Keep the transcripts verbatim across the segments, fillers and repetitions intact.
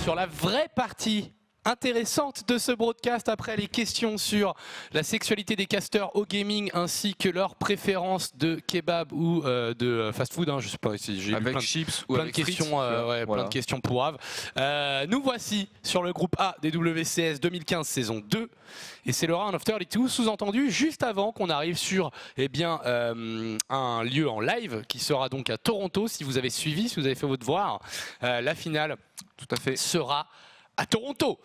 sur la vraie partie intéressante de ce broadcast après les questions sur la sexualité des casteurs au gaming ainsi que leur préférence de kebab ou euh, de fast-food. Hein, je sais pas si j'ai avec plein de, chips ou plein avec de questions, frites, euh, ouais, voilà. plein de questions pourraves. Euh, nous voici sur le groupe A des W C S deux mille quinze saison deux et c'est le round of trente-deux, sous-entendu juste avant qu'on arrive sur eh bien, euh, un lieu en live qui sera donc à Toronto. Si vous avez suivi, si vous avez fait vos devoirs, euh, la finale Tout à fait. sera à Toronto.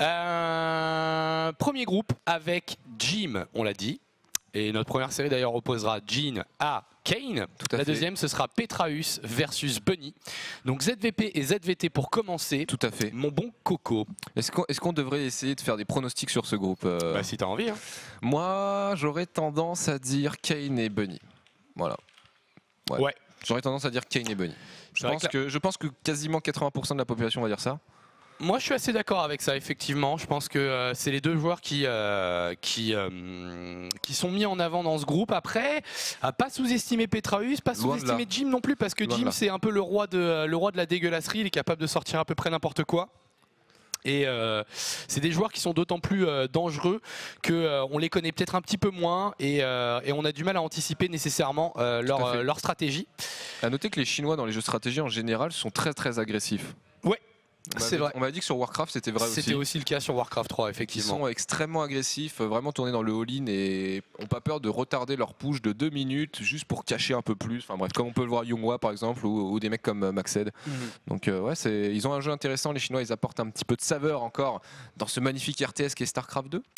Euh, premier groupe avec Jim, on l'a dit. Et notre première série d'ailleurs opposera Jin à Kane. Tout à la fait. deuxième, ce sera Petraeus versus Bunny. Donc Z V P et Z V T pour commencer. Tout à fait. Mon bon Coco. Est-ce qu'on est qu'on devrait essayer de faire des pronostics sur ce groupe euh... Bah si t'as envie. Hein. Moi, j'aurais tendance à dire Kane et Bunny. Voilà. Ouais. Ouais. J'aurais tendance à dire Kane et Bunny. Je C'est vrai pense, que que, je pense que quasiment quatre-vingts pour cent de la population va dire ça. Moi, je suis assez d'accord avec ça, effectivement. Je pense que euh, c'est les deux joueurs qui, euh, qui, euh, qui sont mis en avant dans ce groupe. Après, à pas sous-estimer Petraeus, pas Loin de sous-estimer là. Jim non plus, parce que Loin de Jim, là. c'est un peu le roi, de, le roi de la dégueulasserie. Il est capable de sortir à peu près n'importe quoi. Et euh, c'est des joueurs qui sont d'autant plus euh, dangereux qu'on euh, les connaît peut-être un petit peu moins et, euh, et on a du mal à anticiper nécessairement euh, leur, à fait. euh, leur stratégie. À noter que les Chinois dans les jeux stratégie en général sont très très agressifs. Ouais, On c'est m'avait- vrai. On m'a dit que sur Warcraft c'était vrai aussi. C'était aussi le cas sur Warcraft trois, Ils effectivement. sont extrêmement agressifs, vraiment tournés dans le all-in et ont pas peur de retarder leur push de deux minutes juste pour cacher un peu plus. Enfin bref, comme on peut le voir Younghwa par exemple ou, ou des mecs comme euh, Maxed. Mhm. Donc euh, ouais, c'est, ils ont un jeu intéressant. Les Chinois, ils apportent un petit peu de saveur encore dans ce magnifique R T S qui est StarCraft deux.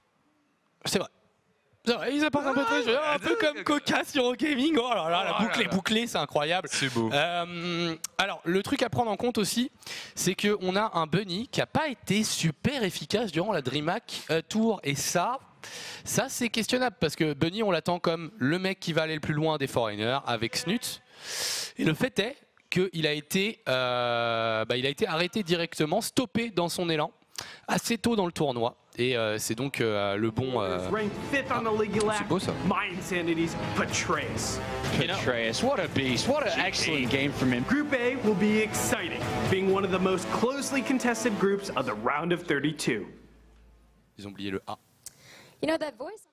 C'est vrai. C'est vrai, ils apportent un peu de trucs, un peu comme Coca sur Eurogaming. Oh là là, la Oh boucle là est là. bouclée, c'est incroyable. C'est beau. Euh, alors, le truc à prendre en compte aussi, c'est qu'on a un Bunny qui n'a pas été super efficace durant la DreamHack euh, Tour. Et ça, ça c'est questionnable parce que Bunny, on l'attend comme le mec qui va aller le plus loin des Foreigners avec Snut. Et le fait est qu'il a été, euh, bah, il a été arrêté directement, stoppé dans son élan, assez tôt dans le tournoi. Et euh, c'est donc euh, le bon... euh, Ranked fifth on the league C'est beau ça. My Insanity's Petraeus. Petraeus, what a beast. What an excellent game from him. Group A will be exciting, being one of the most closely contested groups of the round of thirty-two. Ils ont oublié le A. You know that voice?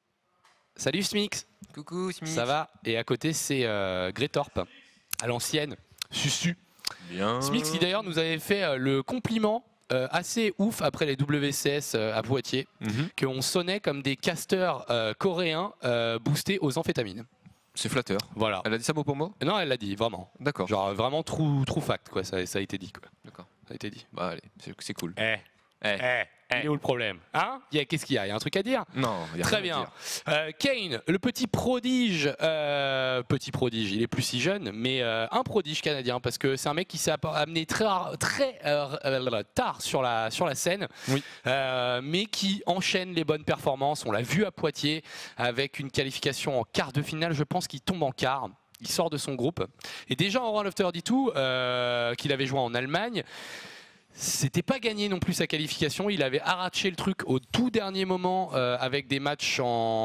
Salut Smix. Coucou Smith. Ça va? Et à côté, c'est euh, Gretorp, à l'ancienne, Susu. Bien. Smix qui d'ailleurs nous avait fait euh, le compliment euh, assez ouf après les W C S euh, à Poitiers, Mhm. qu'on sonnait comme des casteurs euh, coréens euh, boostés aux amphétamines. C'est flatteur. Voilà. Elle a dit ça mot pour mot? Non, elle l'a dit, vraiment. D'accord. Genre vraiment true, true fact, quoi. Ça, ça a été dit, quoi. D'accord. Ça a été dit. Bah allez, c'est, c'est cool. Eh, Eh. eh, il est où le problème? Hein? Il y a- Qu'est-ce qu'il y a? Il y a un truc à dire? Non, y a Très rien à bien. dire. Euh, Kane, le petit prodige, euh, petit prodige, il est plus si jeune, mais euh, un prodige canadien parce que c'est un mec qui s'est app- amené très, rare- très euh, euh, tard sur la, sur la scène, Oui. euh, mais qui enchaîne les bonnes performances. On l'a vu à Poitiers avec une qualification en quart de finale, je pense qu'il tombe en quart. Il sort de son groupe. Et déjà en Round of trente-deux, euh, qu'il avait joué en Allemagne, c'était pas gagné non plus sa qualification. Il avait arraché le truc au tout dernier moment euh, avec des matchs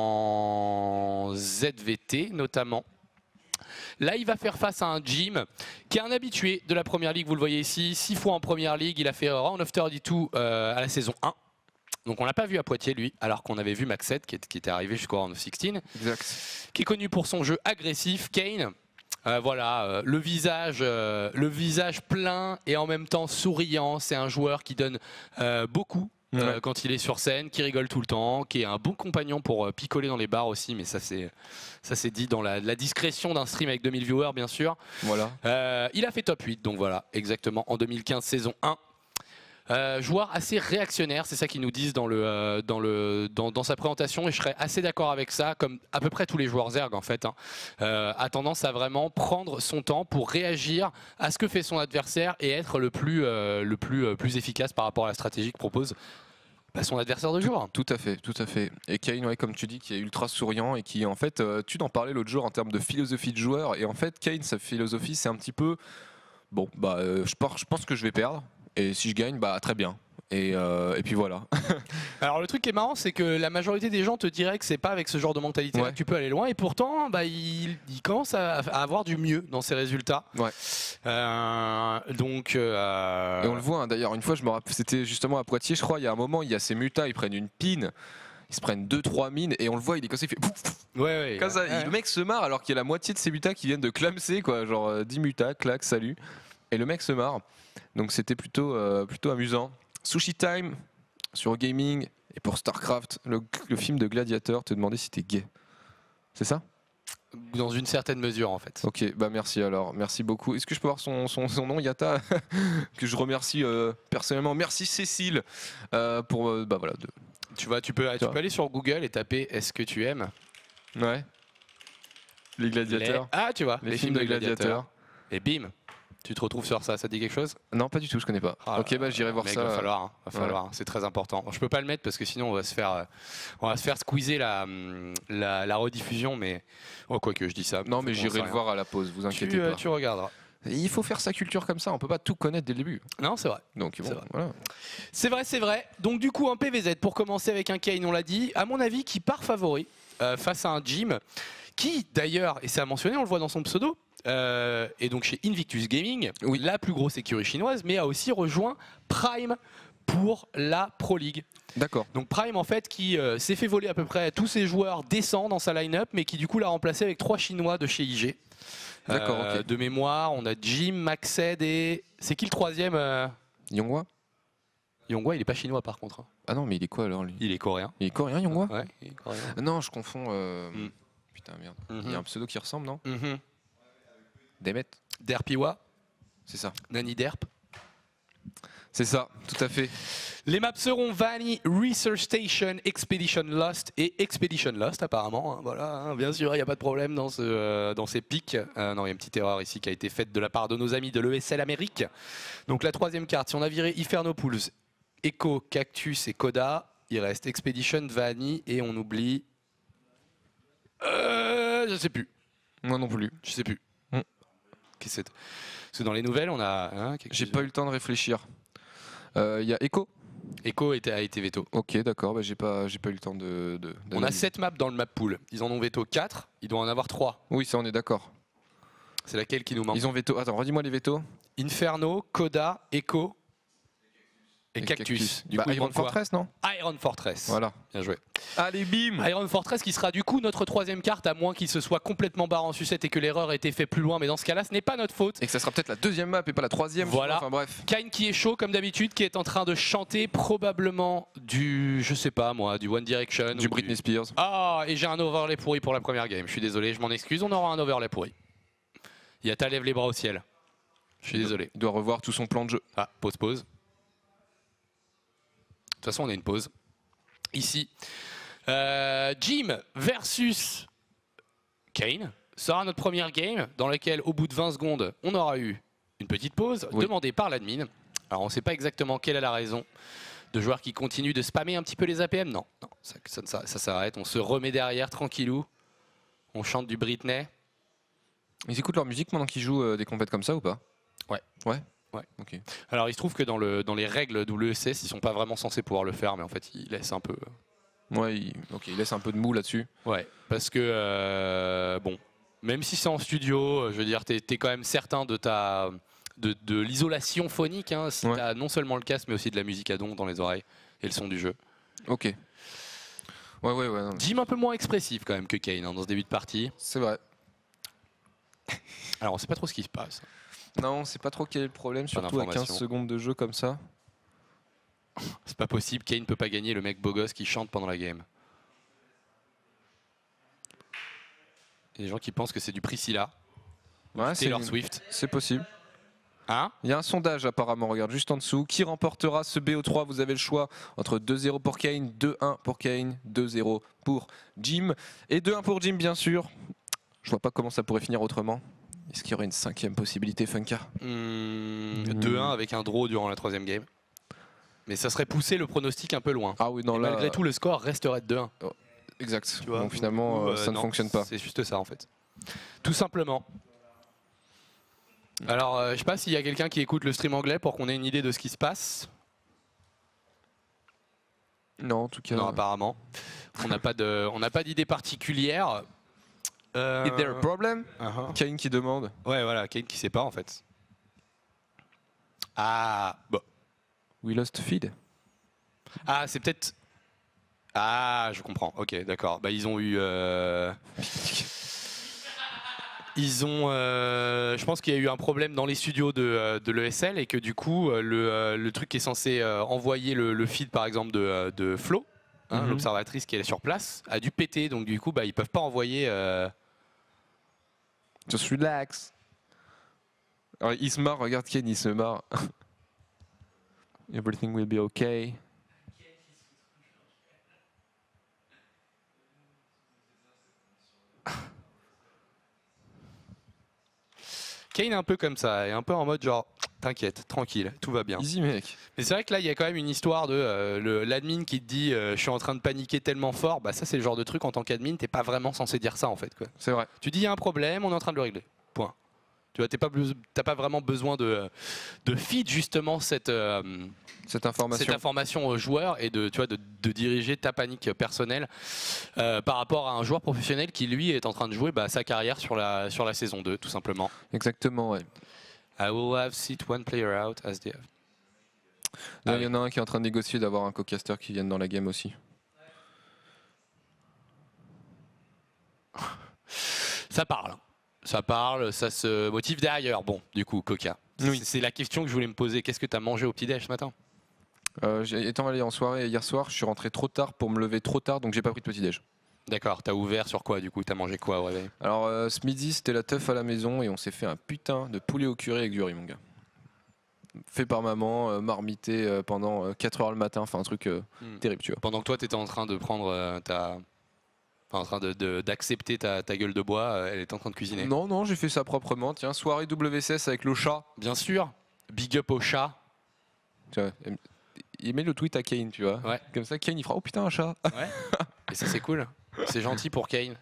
en Z V T notamment. Là, il va faire face à un Jim qui est un habitué de la première ligue. Vous le voyez ici, six fois en première ligue. Il a fait Round of trente-deux euh, à la saison un. Donc on l'a pas vu à Poitiers lui, alors qu'on avait vu Maxed qui, est- qui était arrivé jusqu'au Round of seize, Exact. qui est connu pour son jeu agressif. Kane, euh, voilà, euh, le visage, euh, le visage plein et en même temps souriant. C'est un joueur qui donne euh, beaucoup euh, Ouais. quand il est sur scène, qui rigole tout le temps, qui est un bon compagnon pour euh, picoler dans les bars aussi. Mais ça c'est, ça c'est dit dans la, la discrétion d'un stream avec deux mille viewers bien sûr. Voilà. Euh, il a fait top huit, donc voilà, exactement en deux mille quinze saison un. Euh, joueur assez réactionnaire, c'est ça qu'ils nous disent dans, le, euh, dans, le, dans, dans sa présentation, et je serais assez d'accord avec ça, comme à peu près tous les joueurs Zerg en fait, hein, euh, a tendance à vraiment prendre son temps pour réagir à ce que fait son adversaire et être le plus, euh, le plus, euh, plus efficace par rapport à la stratégie que propose bah, son adversaire de jour. Tout à fait, tout à fait. Et Kane, ouais, comme tu dis, qui est ultra souriant et qui, en fait, euh, tu t'en parlais l'autre jour en termes de philosophie de joueur. Et en fait, Kane, sa philosophie, c'est un petit peu, bon, bah, euh, je, pense, je pense que je vais perdre. Et si je gagne, bah très bien. Et, euh, et puis voilà. Alors le truc qui est marrant, c'est que la majorité des gens te diraient que c'est pas avec ce genre de mentalité Ouais. que tu peux aller loin, et pourtant bah, il, il commence à, à avoir du mieux dans ses résultats. Ouais. Euh, donc euh, Et on le voit hein, d'ailleurs, une fois, je me rappelle, c'était justement à Poitiers, je crois, il y a un moment, il y a ces mutas, ils prennent une pine, ils se prennent deux trois mines, et on le voit, il est comme ça, il fait pouf, pouf, ouais, ouais, comme ça. ouais. Le mec se marre alors qu'il y a la moitié de ses mutas qui viennent de clamser, quoi, genre euh, dix mutas, clac, salut. Et le mec se marre. Donc c'était plutôt, euh, plutôt amusant. Sushi Time sur Gaming, et pour StarCraft, le, le film de Gladiator, te demandait si t'es gay. C'est ça? Dans une certaine mesure en fait. Ok, bah merci alors, merci beaucoup. Est-ce que je peux avoir son, son, son nom, Yata? Que je remercie euh, personnellement. Merci Cécile euh, pour euh, bah voilà. De... Tu vois, tu peux, tu vois. peux aller sur Google et taper Est-ce que tu aimes Ouais. Les gladiateurs. les... Ah, tu vois, Les, films, de gladiateurs. Et bim, tu te retrouves sur ça. Ça te dit quelque chose? Non, pas du tout, je connais pas. Ah, ok, bah j'irai voir mec, ça. Va falloir, hein, va Ouais. falloir. C'est très important. Je peux pas le mettre parce que sinon on va se faire, euh, on va se faire squeezer la, la, la rediffusion, mais oh, quoi que je dis ça. Non, mais faut qu'on j'irai sait le rien. voir à la pause, vous inquiétez Tu, euh, pas. tu regarderas. Il faut faire sa culture comme ça, on peut pas tout connaître dès le début. Non, c'est vrai. Donc bon, C'est vrai. voilà. C'est vrai, c'est vrai. Donc du coup, un P V Z pour commencer avec un Kayn, on l'a dit. À mon avis, qui part favori euh, face à un Jim, qui d'ailleurs, et c'est à mentionner, on le voit dans son pseudo, euh, et donc chez Invictus Gaming, Oui. la plus grosse écurie chinoise, mais a aussi rejoint Prime pour la Pro League. D'accord. Donc Prime en fait qui euh, s'est fait voler à peu près tous ses joueurs décents dans sa line-up, mais qui du coup l'a remplacé avec trois Chinois de chez I G. D'accord, Euh, ok. De mémoire, on a Jim, Maxed et... C'est qui le troisième euh... Yonghua? Yonghua, il est pas chinois par contre. hein. Ah non, mais il est quoi alors lui? Il est coréen. Il est coréen, Yonghua? Ouais, il est coréen. Ah non, je confonds. euh, Mm. Putain, merde. Mhm. Il y a un pseudo qui ressemble, non? Mhm. Demet? Derpiwa, C'est ça. Nani Derp. C'est ça, tout à fait. Les maps seront Vanny, Research Station, Expedition Lost et Expedition Lost apparemment. hein, voilà, hein, bien sûr, il n'y a pas de problème dans, ce, euh, dans ces pics. Euh, non, il y a une petite erreur ici qui a été faite de la part de nos amis de l'E S L Amérique. Donc la troisième carte, si on a viré Infernopools, Echo, Cactus et Coda, il reste Expedition, Vanny et on oublie... Euh, je sais plus. Moi non plus. Je sais plus. Mm. Qu'est-ce que c'est Parce que dans les nouvelles, on a... hein, quelque J'ai chose- pas eu le temps de réfléchir. Euh, Il y a Echo. Echo était, a été veto. Ok, d'accord. Bah, j'ai pas, j'ai pas eu le temps de. de On a d'analyser. sept maps dans le map pool. Ils en ont veto quatre, il doit en avoir trois. Oui, ça on est d'accord. C'est laquelle qui nous manque? Ils ont veto. Attends, redis-moi les vétos. Inferno, Coda, Echo et, Et Cactus. Du Bah, coup, ils Iron vont quoi Fortress, non? Iron Fortress. Voilà. Bien joué. Allez, bim. Iron Fortress qui sera du coup notre troisième carte, à moins qu'il se soit complètement barré en sucette et que l'erreur ait été faite plus loin. Mais dans ce cas-là, ce n'est pas notre faute. Et que ça sera peut-être la deuxième map et pas la troisième. tu Voilà. vois, Enfin bref. Kayn qui est chaud comme d'habitude, qui est en train de chanter probablement du, je sais pas moi, du One Direction. Du ou Britney Spears. Ah, et j'ai un overlay pourri pour la première game. Je suis désolé, je m'en excuse, on aura un overlay pourri. Yata lève les bras au ciel. Je suis désolé. Il doit revoir tout son plan de jeu. Ah, pause, pause. De toute façon, on a une pause. Ici. Euh, Jim versus Kayn sera notre première game dans laquelle, au bout de vingt secondes, on aura eu une petite pause Oui. demandée par l'admin. Alors, on ne sait pas exactement quelle est la raison de joueurs qui continuent de spammer un petit peu les A P M. Non, non ça, ça, ça, ça s'arrête. On se remet derrière, tranquillou. On chante du Britney. Ils écoutent leur musique pendant qu'ils jouent euh, des compètes comme ça ou pas? Ouais. Ouais. Ouais. Ok. Alors, il se trouve que dans, le, dans les règles W E C S, ils sont pas vraiment censés pouvoir le faire, mais en fait, ils laissent un peu. Ouais. Il... Ok. Il laisse un peu de mou là-dessus. Ouais, parce que, euh, bon, même si c'est en studio, je veux dire, t'es es quand même certain de ta de, de l'isolation phonique, hein, si Ouais. t'as non seulement le casque, mais aussi de la musique à don dans les oreilles et le son du jeu. Ok. Ouais, ouais, ouais. non, Jim un peu moins expressif quand même que Kayn hein, dans ce début de partie. C'est vrai. Alors, on sait pas trop ce qui se passe. Non, on sait pas trop quel est le problème, surtout à d'information. quinze secondes de jeu comme ça. C'est pas possible, Kayn peut pas gagner le mec beau gosse qui chante pendant la game. Il y a des gens qui pensent que c'est du Priscilla, Ouais, c'est Taylor Swift. c'est possible. Hein? Il y a un sondage apparemment, regarde juste en dessous. Qui remportera ce B O trois? Vous avez le choix entre deux zéro pour Kayn, deux un pour Kayn, deux zéro pour Jim. Et deux un pour Jim, bien sûr. Je vois pas comment ça pourrait finir autrement. Est-ce qu'il y aurait une cinquième possibilité, Funka? Hmm, deux un avec un draw durant la troisième game. Mais ça serait pousser le pronostic un peu loin. Ah oui, non, Et là. malgré tout, le score resterait de deux un. Exact. Tu vois, Donc finalement, ou, euh, euh, ça ne non, fonctionne pas. C'est juste ça en fait. Tout simplement. Alors, euh, je sais pas s'il y a quelqu'un qui écoute le stream anglais pour qu'on ait une idée de ce qui se passe. Non, en tout cas. Non, apparemment. On n'a pas de, on n'a pas d'idée particulière. Euh... Is there a problem? uh-huh. Kane qui demande. Ouais, voilà, Kane qui sait pas en fait. Ah, bon. We lost feed. Ah, c'est peut-être. Ah, je comprends. Ok, d'accord. Bah, ils ont eu. Euh... Ils ont. Euh... Je pense qu'il y a eu un problème dans les studios de, de l'E S L et que du coup, le, le truc qui est censé euh, envoyer le, le feed, par exemple, de, de Flo, hein, Mm-hmm. l'observatrice qui est sur place, a dû péter. Donc du coup, bah, ils peuvent pas envoyer. Euh... Just relax. Alors, il se marre, regarde Kane, il se marre. Everything will be okay. Kane est un peu comme ça, est un peu en mode genre t'inquiète, tranquille, tout va bien. Easy mec. Mais c'est vrai que là il y a quand même une histoire de euh, le- l'admin qui te dit euh, je suis en train de paniquer tellement fort, bah ça c'est le genre de truc en tant qu'admin t'es pas vraiment censé dire ça en fait quoi. C'est vrai. Tu dis il y a un problème, on est en train de le régler. Point. Tu vois, t'es pas, beso- t'as pas vraiment besoin de, de feed justement cette, euh, Cette information. cette information aux joueurs et de, tu vois, de, de diriger ta panique personnelle euh, par rapport à un joueur professionnel qui lui est en train de jouer bah, sa carrière sur la, sur la saison deux tout simplement. Exactement, ouais. I will have sit one player out as the... Là, Ah il y oui. en a un qui est en train de négocier d'avoir un co-caster qui vienne dans la game aussi. Ça parle. Ça parle, ça se motive derrière. Bon, du coup, Coca. Oui. C'est la question que je voulais me poser. Qu'est-ce que tu as mangé au petit-déj ce matin? Euh, j'ai- étant allé en soirée hier soir, je suis rentré trop tard pour me lever trop tard, donc j'ai pas pris de petit-déj. D'accord, t'as ouvert sur quoi du coup? T'as mangé quoi au réveil? Alors, euh, ce midi, c'était la teuf à la maison et on s'est fait un putain de poulet au curry avec du riz, mon gars. Fait par maman, euh, marmité euh, pendant euh, quatre heures le matin, enfin un truc euh, Hmm. terrible, tu vois. Pendant que toi, t'étais en train de prendre euh, ta... enfin, en train de- de- d'accepter ta, ta gueule de bois, euh, elle est en train de cuisiner. Non, non, j'ai fait ça proprement. Tiens, soirée W C S avec le chat. Bien sûr, big up au chat. Tu vois, il- il met le tweet à Kane, tu vois. Ouais. Comme ça, Kane, il fera oh putain, un chat. Ouais. Et ça, c'est cool. C'est gentil pour Kane.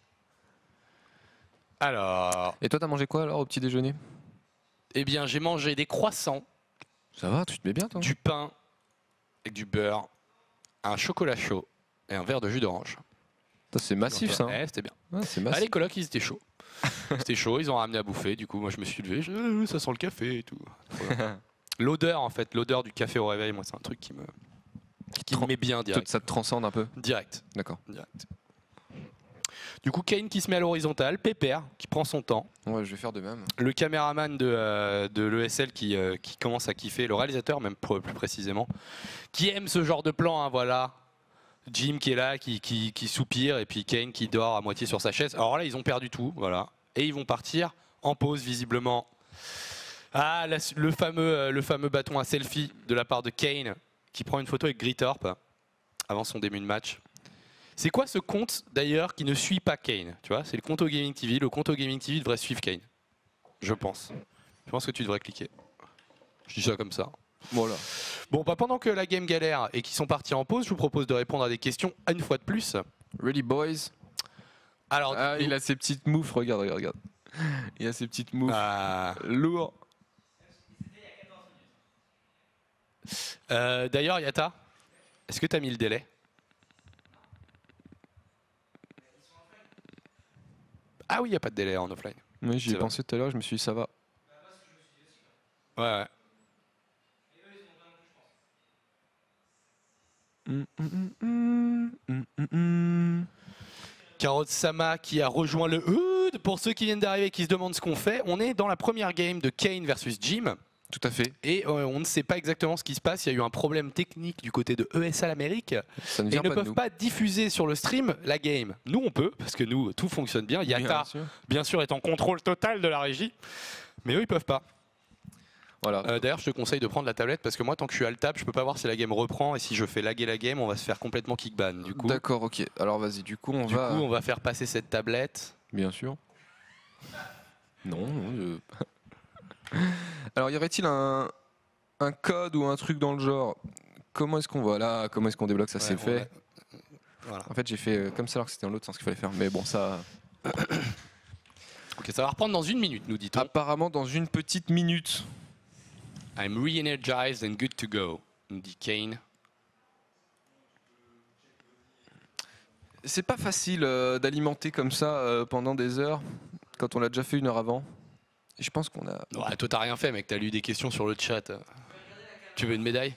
Alors, Et toi, t'as mangé quoi alors au petit déjeuner? eh bien, j'ai mangé des croissants, Ça va, tu te mets bien, toi? du pain avec du beurre, un chocolat chaud et un verre de jus d'orange. Ça, c'est massif, ça. hein. Ouais, c'était bien. Ouais, c'est Ah, massif. les colocs, ils étaient chauds. C'était chaud, ils ont ramené à bouffer. Du coup, moi, je me suis levé. je- euh, Ça sent le café et tout. Voilà. L'odeur, en fait, l'odeur du café au réveil, moi, c'est un truc qui me, qui me tran- met bien Toi, direct. ça te transcende un peu. Direct. D'accord. Direct. Du coup, Kane qui se met à l'horizontale, Pépère qui prend son temps, Ouais, je vais faire de même. le caméraman de, euh, de l'E S L qui, euh, qui commence à kiffer, le réalisateur même pour- plus précisément, qui aime ce genre de plan, hein, voilà. Jim qui est là, qui, qui, qui soupire, et puis Kane qui dort à moitié sur sa chaise. Alors là, ils ont perdu tout, voilà. Et ils vont partir en pause, visiblement. Ah, la- le, fameux, euh, le fameux bâton à selfie de la part de Kane, qui prend une photo avec Gritorp avant son début de match. C'est quoi ce compte d'ailleurs qui ne suit pas Kane? Tu vois, c'est le compte au Gaming T V. Le compte au Gaming T V devrait suivre Kane. Je pense. Je pense que tu devrais cliquer. Je dis ça comme ça. Voilà. Bon, bah, pendant que la game galère et qu'ils sont partis en pause, je vous propose de répondre à des questions une fois de plus. Ready, boys? Alors, Ah, dites-nous- il a ses petites moufs, regarde, regarde, regarde. Il a ses petites moufs. Ah. Lourd. Euh, D'ailleurs, Yata, est-ce que tu as mis le délai? Ah oui, il n'y a pas de délai en offline. Oui, j'y ai C'est pensé tout à l'heure, je me suis dit ça va. Ouais, ouais. Mm, mm, mm, mm, mm, mm. Carotte Sama qui a rejoint le Hood. Pour ceux qui viennent d'arriver et qui se demandent ce qu'on fait, on est dans la première game de Kane versus Jim. Tout à fait. Et euh, on ne sait pas exactement ce qui se passe. Il y a eu un problème technique du côté de E S L Amérique. Ça ne Et vient ils ne pas de peuvent nous. pas diffuser sur le stream la game. Nous, on peut, parce que nous, tout fonctionne bien. Bien Yata, sûr. bien sûr, est en contrôle total de la régie. Mais eux, ils peuvent pas. Voilà. Euh, D'ailleurs, je te conseille de prendre la tablette parce que moi, tant que je suis alt tab, je peux pas voir si la game reprend. Et si je fais laguer la game, on va se faire complètement kickban. Du coup, D'accord, ok. Alors vas-y, du coup, on du va. coup, on va faire passer cette tablette. Bien sûr. Non, non. je- Alors, y aurait-il un... un code ou un truc dans le genre? Comment est-ce qu'on va là? Comment est-ce qu'on débloque ça? Ouais, C'est on fait. va- Voilà. En fait, j'ai fait euh, comme ça alors que c'était dans l'autre sens qu'il fallait faire. Mais bon, ça. Ok, ça va reprendre dans une minute, nous dit-on. Apparemment, dans une petite minute. I'm re-energized and good to go, nous dit Kane. c'est pas facile euh, d'alimenter comme ça euh, pendant des heures quand on l'a déjà fait une heure avant. Et je pense qu'on a. Ouais, toi t'as rien fait mec, t'as lu des questions sur le chat. Tu veux une médaille?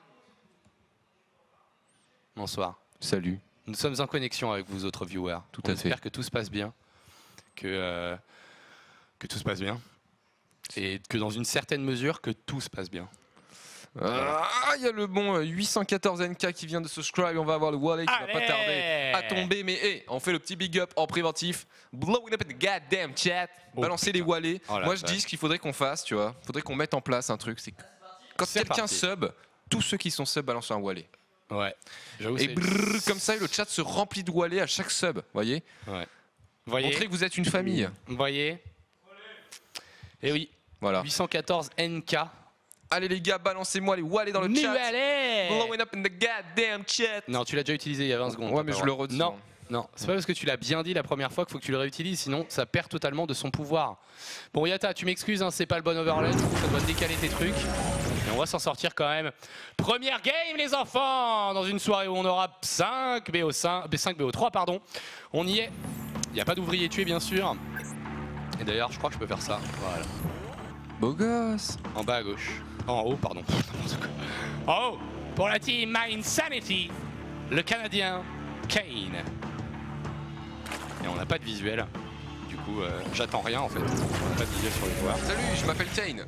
Bonsoir. Salut. Nous sommes en connexion avec vous autres viewers. Tout On à espère fait. que tout se passe bien, que, euh, que tout se passe bien, et que dans une certaine mesure que tout se passe bien. Ah, il y a le bon euh, huit cent quatorze N K qui vient de subscribe. On va avoir le wallet qui va pas Allez tarder à tomber. Mais hey, on fait le petit big up en préventif. Blowing up in the goddamn chat. Oh, Balancer les putain. wallets. Oh la Moi je vache. dis ce qu'il faudrait qu'on fasse, tu vois. Faudrait qu'on mette en place un truc. C'est que quand C'est quelqu'un parti. sub, tous ceux qui sont sub balancent un wallet. Ouais. J'avoue, Et c'est- brrr, comme ça, le chat se remplit de wallets à chaque sub. Voyez. Ouais. Voyez, Montrez que vous êtes une famille. voyez. Et oui, Voilà. huit cent quatorze N K. Allez les gars, balancez-moi les wallets dans le chat. Allez Blowing up in the goddamn chat. Non, tu l'as déjà utilisé il y a vingt secondes. Ouais, t'as mais pas je le le droit. redis. Non, non, c'est pas parce que tu l'as bien dit la première fois qu'il faut que tu le réutilises, sinon ça perd totalement de son pouvoir. Bon, Yata, tu m'excuses, hein, c'est pas le bon overlay, ça doit décaler tes trucs. Mais on va s'en sortir quand même. Première game, les enfants, dans une soirée où on aura cinq B O cinq, cinq B O trois, pardon. On y est. Il n'y a pas d'ouvrier tué, bien sûr. Et d'ailleurs, je crois que je peux faire ça. Voilà. Beau gosse. En bas à gauche. En haut, pardon. N'importe quoi. En haut, pour la team My Insanity, le Canadien Kane. Et on n'a pas de visuel. Du coup, euh, j'attends rien en fait. On n'a pas de visuel sur les joueurs. Salut, je m'appelle Kane.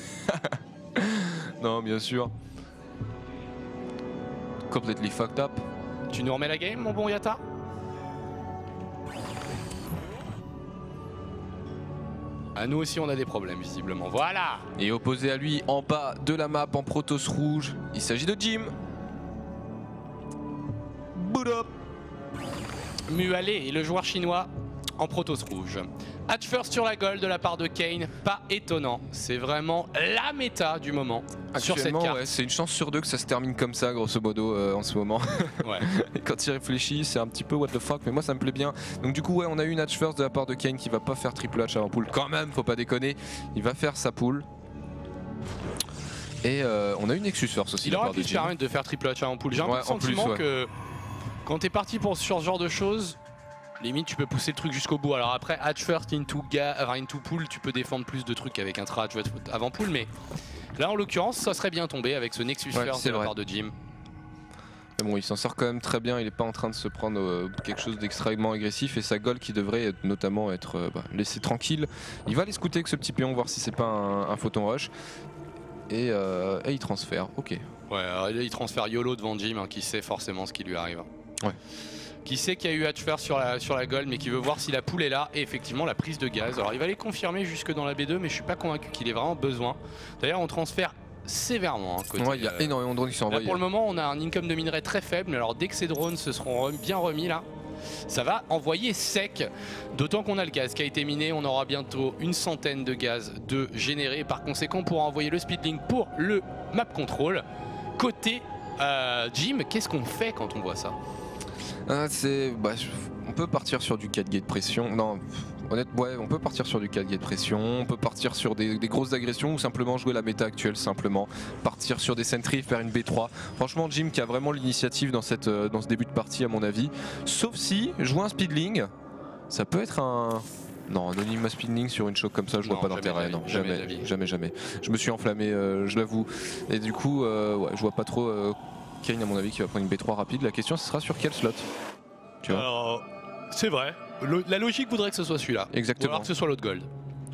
Non, bien sûr. Completely fucked up. Tu nous remets la game, mon bon Yata? Ah, nous aussi, on a des problèmes, visiblement. Voilà. Et opposé à lui, en bas de la map, en Protoss rouge, il s'agit de Jim. Boot up. Mualé et le joueur chinois en Protoss rouge. Hatch first sur la gold de la part de Kane, pas étonnant. C'est vraiment la méta du moment sur cette Actuellement, carte. ouais, c'est une chance sur deux que ça se termine comme ça, grosso modo, euh, en ce moment. Ouais. Et quand il réfléchit, c'est un petit peu what the fuck, mais moi ça me plaît bien. Donc du coup, ouais, on a eu une Hatch first de la part de Kane qui va pas faire triple Hatch avant pool. Quand même, faut pas déconner. Il va faire sa pool. Et euh, on a une Nexus first aussi Il de la aurait part pu de se Jim. permettre de faire triple H en pool. J'ai un peu Ouais, le en plus, sentiment ouais. que quand t'es parti pour sur ce genre de choses, limite tu peux pousser le truc jusqu'au bout. Alors après, hatch first into, ga, enfin, into pool, tu peux défendre plus de trucs avec un tra-hatch avant pool, mais là en l'occurrence, ça serait bien tombé avec ce Nexus Ouais, first c'est de la vrai. part de Jim. Mais bon, il s'en sort quand même très bien, il est pas en train de se prendre euh, quelque chose d'extrêmement agressif et sa goal qui devrait être, notamment être euh, bah, laissée tranquille. Il va aller scouter avec ce petit pion, voir si c'est pas un, un photon rush. Et, euh, et il transfère, ok. Ouais, alors là, il transfère YOLO devant Jim, hein, qui sait forcément ce qui lui arrive. Ouais. Qui sait qu'il y a eu hatch first sur la, sur la gold, mais qui veut voir si la poule est là, et effectivement la prise de gaz. Alors il va les confirmer jusque dans la B deux, mais je suis pas convaincu qu'il ait vraiment besoin. D'ailleurs on transfère sévèrement. Hein, côté, Ouais, il y a euh, énormément de drones qui sont Là envoyés. pour le moment on a un income de minerai très faible, mais alors dès que ces drones se seront rem- bien remis là, ça va envoyer sec. D'autant qu'on a le gaz qui a été miné, on aura bientôt une centaine de gaz de générés. Par conséquent on pourra envoyer le speedlink pour le map control. Côté euh, Jim, qu'est-ce qu'on fait quand on voit ça? Ah, c'est, bah, je- on peut partir sur du quatre gate pression. Non, pff, honnêtement, ouais, on peut partir sur du quatre gate pression. On peut partir sur des, des grosses agressions ou simplement jouer la méta actuelle. Simplement partir sur des sentries, faire une B trois. Franchement, Jim qui a vraiment l'initiative dans, cette, euh, dans ce début de partie, à mon avis. Sauf si jouer un speedling, ça peut être un. Non, anonyme speedling sur une choc comme ça, je Non, vois pas jamais d'intérêt. de la Non, vie, jamais de jamais, la vie. jamais, jamais. Je me suis enflammé, euh, je l'avoue. Et du coup, euh, ouais, je vois pas trop euh, Kane, à mon avis, qui va prendre une B trois rapide. La question, ce sera sur quel slot, tu vois. Alors, c'est vrai. Le- la logique voudrait que ce soit celui-là. Ou Exactement. alors que ce soit l'autre gold.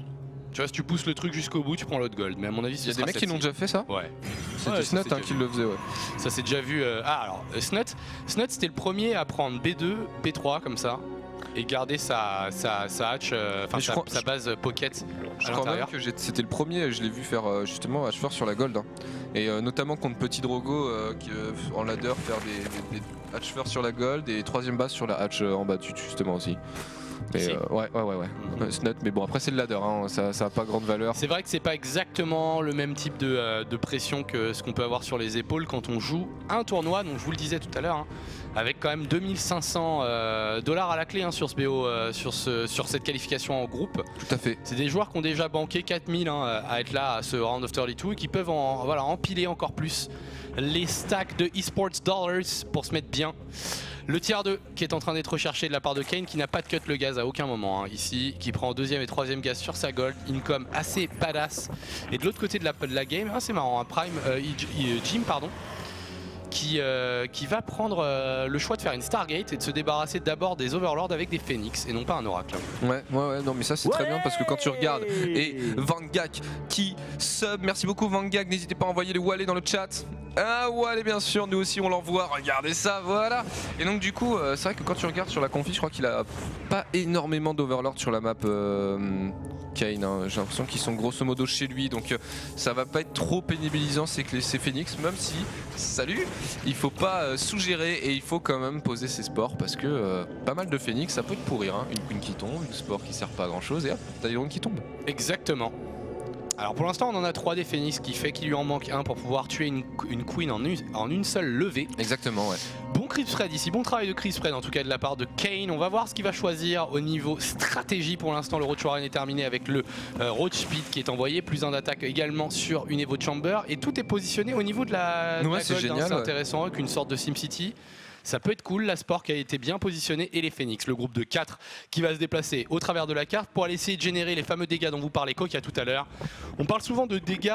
Tu vois, si tu pousses le truc jusqu'au bout, tu prends l'autre gold. Mais à mon avis, Il ce y a des sera mecs qui l'ont celle-ci. déjà fait ça. Ouais. C'était Ouais, ça, Snut c'est hein, déjà qui vu. le faisait, ouais. Ça s'est déjà vu. euh, Ah, alors, euh, Snut, Snut c'était le premier à prendre B deux, B trois comme ça. Et garder sa, sa, sa hatch, euh, enfin Mais je sa, crois- sa base pocket Je à crois même l'intérieur. que j'ai- c'était le premier, je l'ai vu faire euh, justement Hatch first sur la gold. hein. Et euh, notamment contre Petit Drogo euh, qui, euh, en ladder faire des, des, des Hatch first sur la gold et troisième base sur la hatch euh, en bas dessus justement aussi. Mais Si. euh, ouais, ouais, ouais, ouais. Mhm. Euh, Snut, mais bon, après c'est le ladder, hein, ça, ça a pas grande valeur. C'est vrai que c'est pas exactement le même type de, euh, de pression que ce qu'on peut avoir sur les épaules quand on joue un tournoi, donc je vous le disais tout à l'heure, hein, avec quand même deux mille cinq cents euh, dollars à la clé hein, sur, ce B O, euh, sur, ce, sur cette qualification en groupe. Tout à fait. C'est des joueurs qui ont déjà banqué quatre mille hein, à être là à ce round of trente-deux et qui peuvent en, voilà, empiler encore plus les stacks de eSports dollars pour se mettre bien. Le tiers deux qui est en train d'être recherché de la part de Kane, qui n'a pas de cut le gaz à aucun moment hein, ici, qui prend deuxième et troisième gaz sur sa gold, income assez badass. Et de l'autre côté de la, de la game, ah, c'est marrant, hein, Prime, euh, Jim pardon, qui, euh, qui va prendre euh, le choix de faire une Stargate et de se débarrasser d'abord des Overlords avec des Phoenix et non pas un Oracle. Ouais, ouais, ouais, non mais ça c'est Ouais. très bien parce que quand tu regardes, et Vangak qui sub, merci beaucoup Vangak, n'hésitez pas à envoyer les wallets dans le chat. Ah Wallet bien sûr, nous aussi on l'envoie, regardez ça, voilà. Et donc du coup, euh, c'est vrai que quand tu regardes sur la config, je crois qu'il a pas énormément d'Overlord sur la map euh, Kane, hein. J'ai l'impression qu'ils sont grosso modo chez lui, donc euh, ça va pas être trop pénibilisant ces, ces Phoenix, même si, salut, il faut pas euh, sous-gérer et il faut quand même poser ses sports parce que euh, pas mal de Phoenix ça peut te pourrir, hein. Une queen qui tombe, une sport qui sert pas à grand chose et hop, t'as des drones qui tombent. Exactement. Alors pour l'instant on en a trois des Phoenix, qui fait qu'il lui en manque un pour pouvoir tuer une, une queen en une, en une seule levée. Exactement, ouais. Bon Chris Fred ici, bon travail de Chris Fred en tout cas de la part de Kane. On va voir ce qu'il va choisir au niveau stratégie. Pour l'instant le Roach Warren est terminé avec le euh, Roach Speed qui est envoyé, plus un d'attaque également sur une Evo Chamber. Et tout est positionné au niveau de la, de Ouais, la c'est gold, hein. génial, C'est ouais. intéressant avec une sorte de SimCity. Ça peut être cool, la Sport qui a été bien positionnée et les Phoenix, le groupe de quatre qui va se déplacer au travers de la carte pour aller essayer de générer les fameux dégâts dont vous parlez Coq tout à l'heure. On parle souvent de dégâts,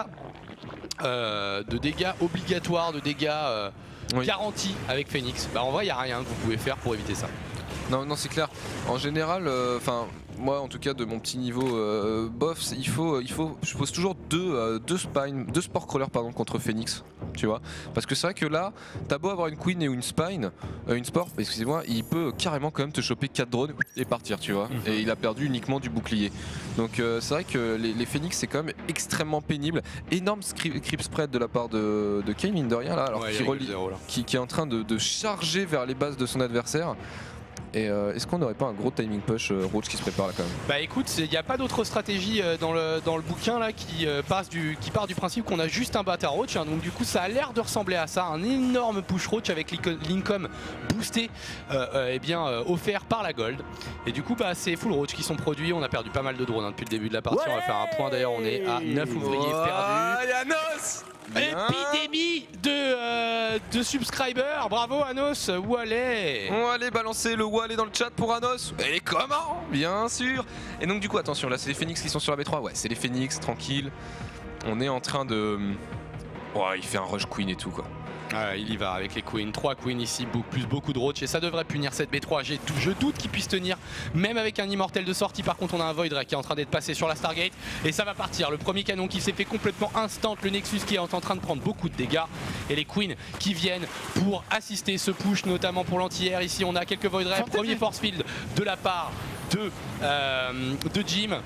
euh, de dégâts obligatoires, de dégâts euh, Oui. garantis avec Phoenix. Bah en vrai il n'y a rien que vous pouvez faire pour éviter ça. Non, non, c'est clair. En général, enfin, euh, moi, en tout cas, de mon petit niveau euh, bof, il faut, il faut, je pose toujours deux, euh, deux spine, deux sport crawlers pardon contre Phoenix, tu vois. Parce que c'est vrai que là, t'as beau avoir une queen et une spine, euh, une sport, excusez-moi, il peut carrément quand même te choper quatre drones et partir, tu vois. Mm-hmm. Et il a perdu uniquement du bouclier. Donc euh, c'est vrai que les, les Phoenix, c'est quand même extrêmement pénible. Énorme creep spread de la part de, de Kane, mine de rien là, alors Ouais, qui, il relie- zéro, là. qui, qui est en train de, de charger vers les bases de son adversaire. Et euh, est-ce qu'on n'aurait pas un gros timing push euh, Roach qui se prépare là quand même? Bah écoute, il n'y a pas d'autre stratégie euh, dans, le, dans le bouquin là qui, euh, passe du, qui part du principe qu'on a juste un bâtard Roach, hein, donc du coup ça a l'air de ressembler à ça, un énorme push Roach avec l'income boosté euh, euh, et bien, euh, offert par la gold. Et du coup bah, c'est full Roach qui sont produits, on a perdu pas mal de drones hein, depuis le début de la partie, on va faire un point d'ailleurs, on est à neuf ouvriers perdus. Yanos! Épidémie de, euh, de subscribers, bravo Anos, Wallet. On va aller balancer le Wallet dans le chat pour Anos. Et comment? Bien sûr. Et donc du coup attention, là c'est les Phoenix qui sont sur la B trois. Ouais, c'est les Phoenix, tranquille. On est en train de... Ouais, il fait un rush queen et tout quoi. Ah, il y va avec les queens, trois queens ici, plus beaucoup de roach et ça devrait punir cette B trois. J'ai- Je doute qu'il puisse tenir, même avec un immortel de sortie. Par contre on a un Void Ray qui est en train d'être passé sur la Stargate et ça va partir. Le premier canon qui s'est fait complètement instant, le Nexus qui est en train de prendre beaucoup de dégâts et les queens qui viennent pour assister ce push, notamment pour l'anti-air. Ici on a quelques Void Ray, premier force field de la part de, euh, de Jim.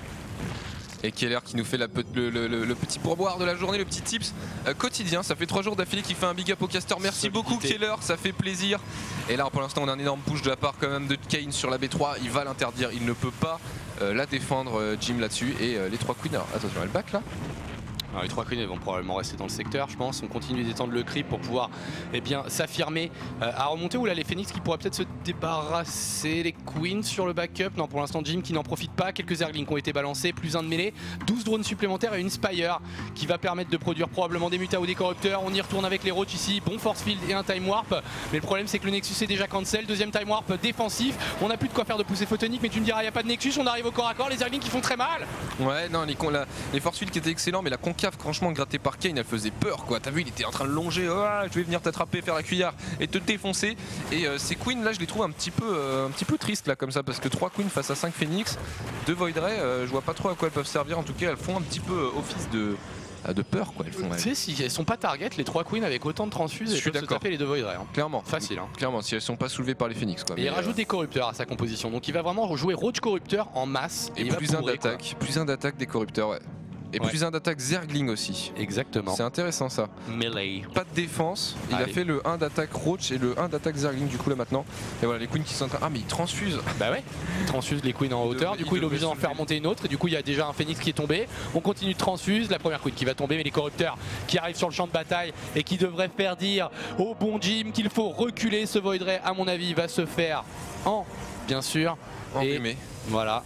Et Keller qui nous fait la pe- le, le- le- le petit pourboire de la journée, le petit tips euh, quotidien. Ça fait trois jours d'affilée qu'il fait un big up au caster. Merci Solidité. beaucoup Keller, ça fait plaisir. Et là pour l'instant on a un énorme push de la part quand même de Kane sur la B trois. Il va l'interdire, il ne peut pas euh, la défendre euh, Jim là-dessus. Et euh, les trois queens, alors attention, elle back là. Alors, les trois queens vont probablement rester dans le secteur, je pense. On continue d'étendre le creep pour pouvoir eh bien, s'affirmer euh, à remonter. Ou là, les Phoenix qui pourraient peut-être se débarrasser. Les queens sur le backup. Non, pour l'instant, Jim qui n'en profite pas. Quelques Zerglings qui ont été balancés. Plus un de mêlée. douze drones supplémentaires et une Spire qui va permettre de produire probablement des mutas ou des corrupteurs. On y retourne avec les Roach ici. Bon force field et un time warp. Mais le problème, c'est que le Nexus est déjà cancel. Deuxième time warp défensif. On n'a plus de quoi faire de poussée photonique. Mais tu me diras, il n'y a pas de Nexus. On arrive au corps à corps. Les Zerglings qui font très mal. Ouais, non, les, con- la- les force field qui étaient excellents, mais la concave, franchement, grattée par Kane, elle faisait peur quoi. T'as vu, il était en train de longer. Oh, je vais venir t'attraper, faire la cuillère et te défoncer. Et euh, ces queens là, je les trouve un petit peu, euh, un petit peu tristes là, comme ça, parce que trois queens face à cinq Phoenix, deux Void Ray, euh, je vois pas trop à quoi elles peuvent servir. En tout cas, elles font un petit peu euh, office de. De peur quoi, elles font. Tu elles. sais, si elles sont pas target, les trois queens avec autant de transfuses, Je elles suis peuvent se d'accord. taper les deux Void Ray, hein. Clairement. Facile, hein. Clairement, si elles sont pas soulevées par les Phoenix quoi. Et il Mais, rajoute euh, des corrupteurs à sa composition. Donc il va vraiment jouer Roach corrupteur en masse. et il va plus un bourrer, quoi. d'attaque, plus un d'attaque des corrupteurs, ouais. Et Ouais. plus un d'attaque Zergling aussi. Exactement. C'est intéressant ça. Melee. Pas de défense. Il Allez. a fait le un d'attaque Roach et le un d'attaque Zergling du coup là maintenant. Et voilà les queens qui sont en train. Ah mais il transfuse. Bah ouais, il transfuse les queens en hauteur, devait- du coup il il est obligé devait d'en faire soulever. monter une autre, et du coup il y a déjà un phénix qui est tombé. On continue de transfuse, la première queen qui va tomber, mais les corrupteurs qui arrivent sur le champ de bataille et qui devraient faire dire au bon Jim qu'il faut reculer. Ce Void Ray, à mon avis, va se faire en, bien sûr. Et Enrhumé. voilà.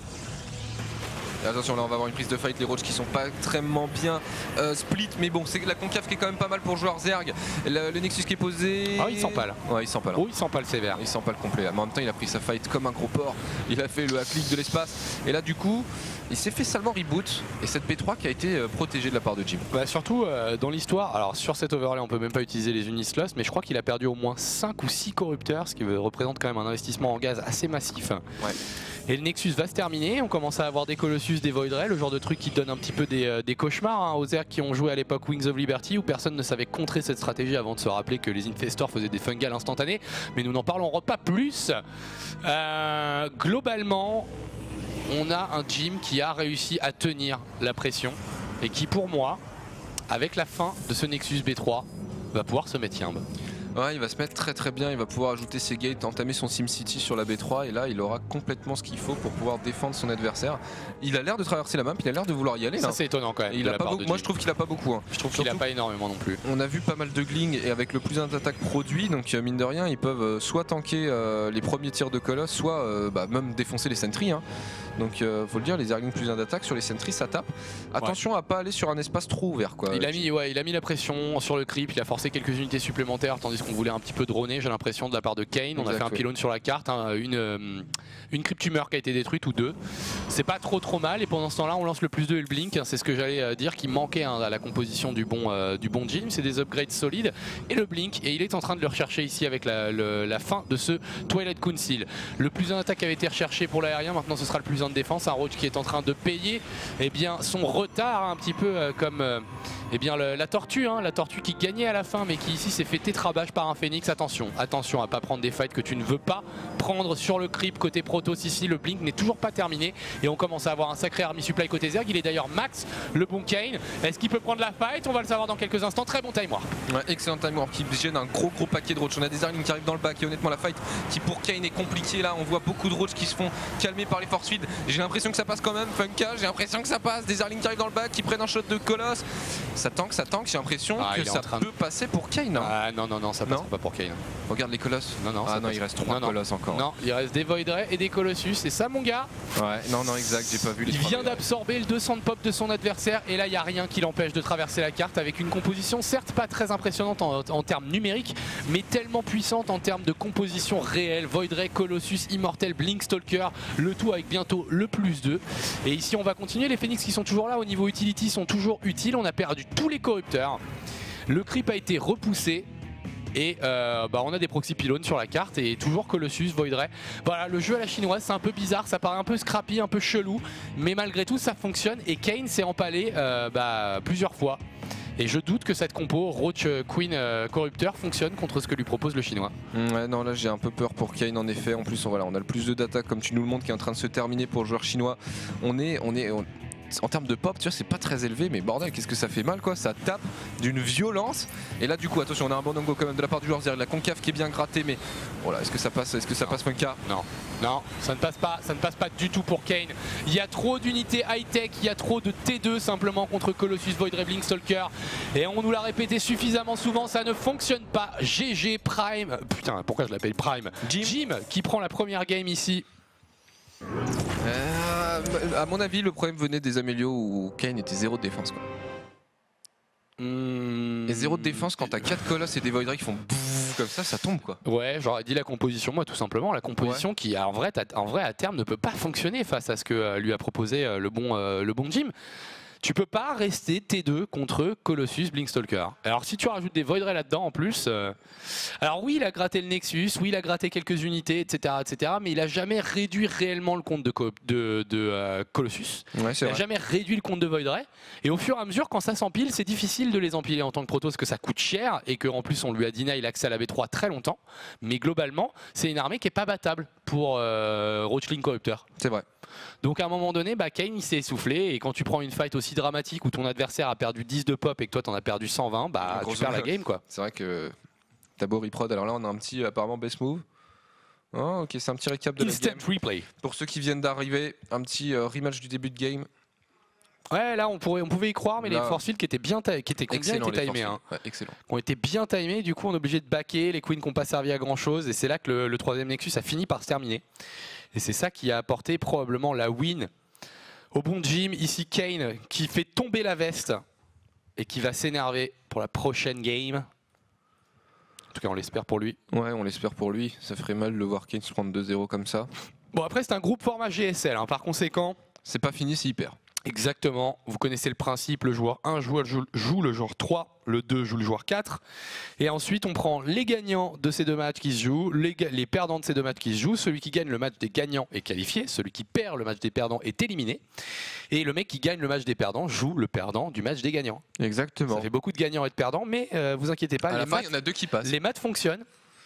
Et attention là on va avoir une prise de fight, les Roach qui sont pas extrêmement bien euh, split, mais bon c'est la concave qui est quand même pas mal pour le joueur Zerg. Le, le Nexus qui est posé. Ah, il s'empale. Ouais il s'empale. Oh, il sent pas le sévère. Il sent pas le complet là. Mais en même temps il a pris sa fight comme un gros porc. Il a fait le hack-click de l'espace. Et là du coup il s'est fait salement reboot. Et cette P trois qui a été euh, protégée de la part de Jim. Bah surtout euh, dans l'histoire, alors sur cet overlay on peut même pas utiliser les Unislots, mais je crois qu'il a perdu au moins cinq ou six corrupteurs, ce qui représente quand même un investissement en gaz assez massif. Ouais. Et le Nexus va se terminer, on commence à avoir des Colossus, des Void Ray, le genre de truc qui donne un petit peu des, euh, des cauchemars hein, aux Zerg qui ont joué à l'époque Wings of Liberty, où personne ne savait contrer cette stratégie avant de se rappeler que les Infestors faisaient des fungals instantanés, mais nous n'en parlons pas plus. Euh, globalement, on a un Jim qui a réussi à tenir la pression et qui pour moi, avec la fin de ce Nexus B trois, va pouvoir se mettre Yimbe. Ouais, il va se mettre très très bien, il va pouvoir ajouter ses gates, entamer son SimCity sur la B trois et là il aura complètement ce qu'il faut pour pouvoir défendre son adversaire. Il a l'air de traverser la map, il a l'air de vouloir y aller Ça là. c'est étonnant quand même. Il de a la pas part beaucoup- de moi Jim. je trouve qu'il a pas beaucoup. Hein. Je trouve qu'il a Surtout- pas énormément non plus. On a vu pas mal de gling et avec le plus un d'attaque produit, donc euh, mine de rien ils peuvent euh, soit tanker euh, les premiers tirs de Colosse, soit euh, bah, même défoncer les sentries. Hein. Donc euh, faut le dire, les Zerglings plus un d'attaque sur les sentries ça tape. Attention à pas aller sur un espace trop ouvert quoi. Il a, mis, ouais, il a mis la pression sur le creep, il a forcé quelques unités supplémentaires tandis qu'on voulait un petit peu droner, j'ai l'impression, de la part de Kane. On a Exact, fait un oui. pylône sur la carte, hein, une, euh, une crypt tumeur qui a été détruite ou deux. C'est pas trop trop mal et pendant ce temps là on lance le plus deux et le blink, hein, c'est ce que j'allais euh, dire qui manquait hein, à la composition du bon, euh, du bon Jim, c'est des upgrades solides et le blink, et il est en train de le rechercher ici avec la, le- la fin de ce Twilight Council. Le plus un d'attaque avait été recherché pour l'aérien, maintenant ce sera le plus un de défense, un Roach qui est en train de payer eh bien, son retard hein, un petit peu euh, comme euh, eh bien, le- la tortue, hein, la tortue qui gagnait à la fin mais qui ici s'est fait tétrabâche par un phénix. Attention, attention à pas prendre des fights que tu ne veux pas prendre sur le creep côté Protoss. Ici le blink n'est toujours pas terminé et on commence à avoir un sacré army supply côté Zerg. Il est d'ailleurs max le bon Kane. Est-ce qu'il peut prendre la fight? On va le savoir dans quelques instants. Très bon time warp. Ouais, excellent time warp qui gêne un gros gros paquet de Roach. On a des Zerglings qui arrivent dans le bac et honnêtement la fight qui pour Kane est compliquée là. On voit beaucoup de Roach qui se font calmer par les force feed. J'ai l'impression que ça passe quand même. Funka, j'ai l'impression que ça passe. Des Zerglings qui arrivent dans le bac, qui prennent un shot de Colosse. Ça tank, ça tank. J'ai l'impression Ah, que il est ça en train de- peut passer pour Kane. Hein. Ah non, non, non, ça passe Non pas pour Kane. Regarde les Colosses. Non, non, ah ça non, passe- il reste trois non, non. Colosses encore. Non, il reste des Void Ray et des Colossus. Et ça, mon gars, Ouais, non, non, exact. J'ai pas vu les il trois vient Void Ray. d'absorber le deux cents de pop de son adversaire et là il n'y a rien qui l'empêche de traverser la carte avec une composition certes pas très impressionnante en, en termes numériques mais tellement puissante en termes de composition réelle. Void Ray, Colossus, Immortel, Blink Stalker, le tout avec bientôt le plus deux. Et ici on va continuer, les Phoenix qui sont toujours là au niveau utility sont toujours utiles, on a perdu tous les corrupteurs. Le creep a été repoussé. Et euh, bah on a des proxy pylônes sur la carte et toujours Colossus, Void Ray. Voilà, le jeu à la chinoise c'est un peu bizarre, ça paraît un peu scrappy, un peu chelou, mais malgré tout ça fonctionne et Kane s'est empalé euh, bah, plusieurs fois. Et je doute que cette compo Roach euh, Queen euh, Corrupteur fonctionne contre ce que lui propose le chinois. Ouais, non, là j'ai un peu peur pour Kane en effet. En plus, on, voilà, on a le plus de d'attaque comme tu nous le montres qui est en train de se terminer pour le joueur chinois. On est, on est, on- en termes de pop, tu vois, c'est pas très élevé, mais bordel, qu'est-ce que ça fait mal quoi. Ça tape d'une violence. Et là, du coup, attention, on a un bon go quand même de la part du joueur Zerg. La concave qui est bien grattée, mais voilà, est-ce que ça passe, est-ce que ça passe Funka? Non, non, ça ne passe pas, ça ne passe pas du tout pour Kane. Il y a trop d'unités high-tech, il y a trop de T deux simplement contre Colossus, Void Ray, Blink Stalker. Et on nous l'a répété suffisamment souvent, ça ne fonctionne pas. G G Prime, putain, pourquoi je l'appelle Prime? Jim. Jim qui prend la première game ici. Euh, à mon avis, le problème venait des Amélios où Kane était zéro de défense. Quoi. Hmm. Et zéro de défense quand t'as quatre Colosses et des Void Ray qui font bouf, comme ça, ça tombe quoi. Ouais, j'aurais dit la composition, moi tout simplement. La composition qui, en vrai, en vrai, à terme, ne peut pas fonctionner face à ce que euh, lui a proposé euh, le, bon, euh, le bon Jim. Tu peux pas rester T deux contre Colossus, Blinkstalker. Alors si tu rajoutes des Void Ray là-dedans en plus, euh... alors oui il a gratté le Nexus, oui il a gratté quelques unités, et cetera, et cetera. Mais il a jamais réduit réellement le compte de, Co de, de euh, Colossus. Ouais, Il c'est a vrai. jamais réduit le compte de Void Ray. Et au fur et à mesure, quand ça s'empile, c'est difficile de les empiler en tant que Protoss, que ça coûte cher et qu'en plus on lui a deny l'accès à la B trois très longtemps. Mais globalement, c'est une armée qui est pas battable pour euh, Roachling Corrupteur. C'est vrai. Donc à un moment donné, bah, Kayn il s'est essoufflé et quand tu prends une fight aussi dramatique où ton adversaire a perdu dix de pop et que toi t'en as perdu cent vingt, bah tu perds la game quoi. C'est vrai que t'as beau reprod, alors là on a un petit apparemment best move. Oh, ok, c'est un petit récap de Instant la game. replay. Pour ceux qui viennent d'arriver, un petit euh, rematch du début de game. Ouais, là on, pourrait, on pouvait y croire, mais Là, les force fields qui étaient bien, qui étaient, qui ont bien été timés. Hein. Ouais, excellent. Qui ont été bien timés, du coup on est obligé de backer, les queens qui n'ont pas servi à grand chose, et c'est là que le, le troisième Nexus a fini par se terminer. Et c'est ça qui a apporté probablement la win au bon Jim. Ici Kayn qui fait tomber la veste et qui va s'énerver pour la prochaine game. En tout cas on l'espère pour lui. Ouais, on l'espère pour lui. Ça ferait mal de le voir Kayn se prendre deux zéro comme ça. Bon après c'est un groupe format G S L, hein. Par conséquent... C'est pas fini s'il perd. Exactement, vous connaissez le principe, le joueur un joue, joue le joueur trois, le deux joue le joueur quatre. Et ensuite on prend les gagnants de ces deux matchs qui se jouent, les, les perdants de ces deux matchs qui se jouent. Celui qui gagne le match des gagnants est qualifié, celui qui perd le match des perdants est éliminé. Et le mec qui gagne le match des perdants joue le perdant du match des gagnants. Exactement. Ça fait beaucoup de gagnants et de perdants, mais euh, vous inquiétez pas, à les la fin, maths, il y en a deux qui passent. Les maths fonctionnent,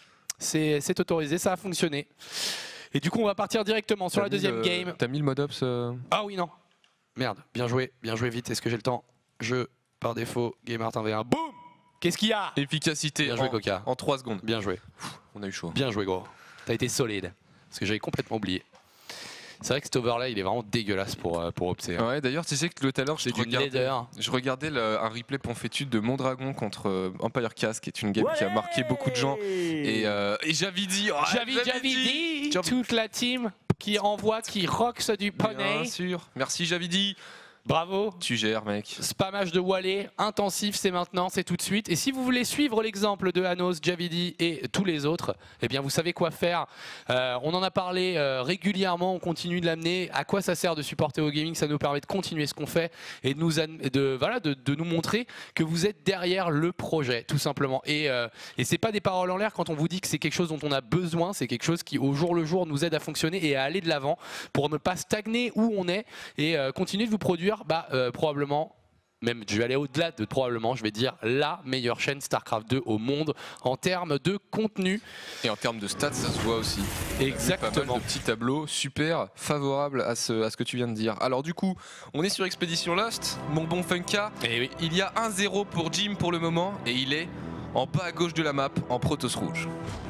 c'est autorisé, ça a fonctionné. Et du coup on va partir directement sur la deuxième le... game. T'as mis le mode ops euh... Ah oui non. Merde, bien joué, bien joué vite. Est-ce que j'ai le temps? Je, par défaut, Gamart un v un. Boum! Qu'est-ce qu'il y a? Efficacité bien joué, en, Coca. en trois secondes. Bien joué. On a eu chaud. Bien joué, gros. T'as été solide. Parce que j'avais complètement oublié. C'est vrai que cet overlay, il est vraiment dégueulasse pour, pour Opsé. Ouais, d'ailleurs, tu sais que tout à l'heure, je, regardais, je regardais le, un replay Ponfétude de Mondragon contre euh, Empire Cast, qui est une game ouais qui a marqué beaucoup de gens. Et, euh, et Javidi, oh, Javidi, Javidi, toute la team qui envoie, qui rocks du poney. Bien sûr. Merci Javidi. Bravo. Tu gères, mec. Spammage de Wallé, intensif, c'est maintenant, c'est tout de suite. Et si vous voulez suivre l'exemple de Anos, Javidi et tous les autres, eh bien vous savez quoi faire. Euh, on en a parlé euh, régulièrement, on continue de l'amener. À quoi ça sert de supporter au gaming? Ça nous permet de continuer ce qu'on fait et de nous, de, voilà, de, de nous montrer que vous êtes derrière le projet, tout simplement. Et, euh, et c'est pas des paroles en l'air quand on vous dit que c'est quelque chose dont on a besoin, c'est quelque chose qui au jour le jour nous aide à fonctionner et à aller de l'avant pour ne pas stagner où on est et euh, continuer de vous produire. Bah, euh, probablement, même je vais aller au-delà de probablement, je vais dire la meilleure chaîne StarCraft deux au monde en termes de contenu. Et en termes de stats, ça se voit aussi. Exactement. Pas mal de petits tableaux super favorables à ce, à ce que tu viens de dire. Alors du coup, on est sur Expédition Lost, mon bon Funka. Et oui. Il y a un zéro pour Jim pour le moment et il est en bas à gauche de la map en Protoss rouge.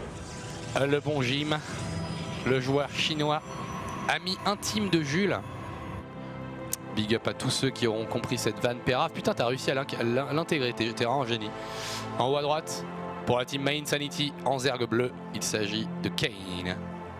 Le bon Jim, le joueur chinois, ami intime de Jules. Big up à tous ceux qui auront compris cette vanne Pérave. Putain, t'as réussi à l'intégrer, t'es vraiment un génie. En haut à droite, pour la team Main Sanity, en zergue bleu, il s'agit de Kayn.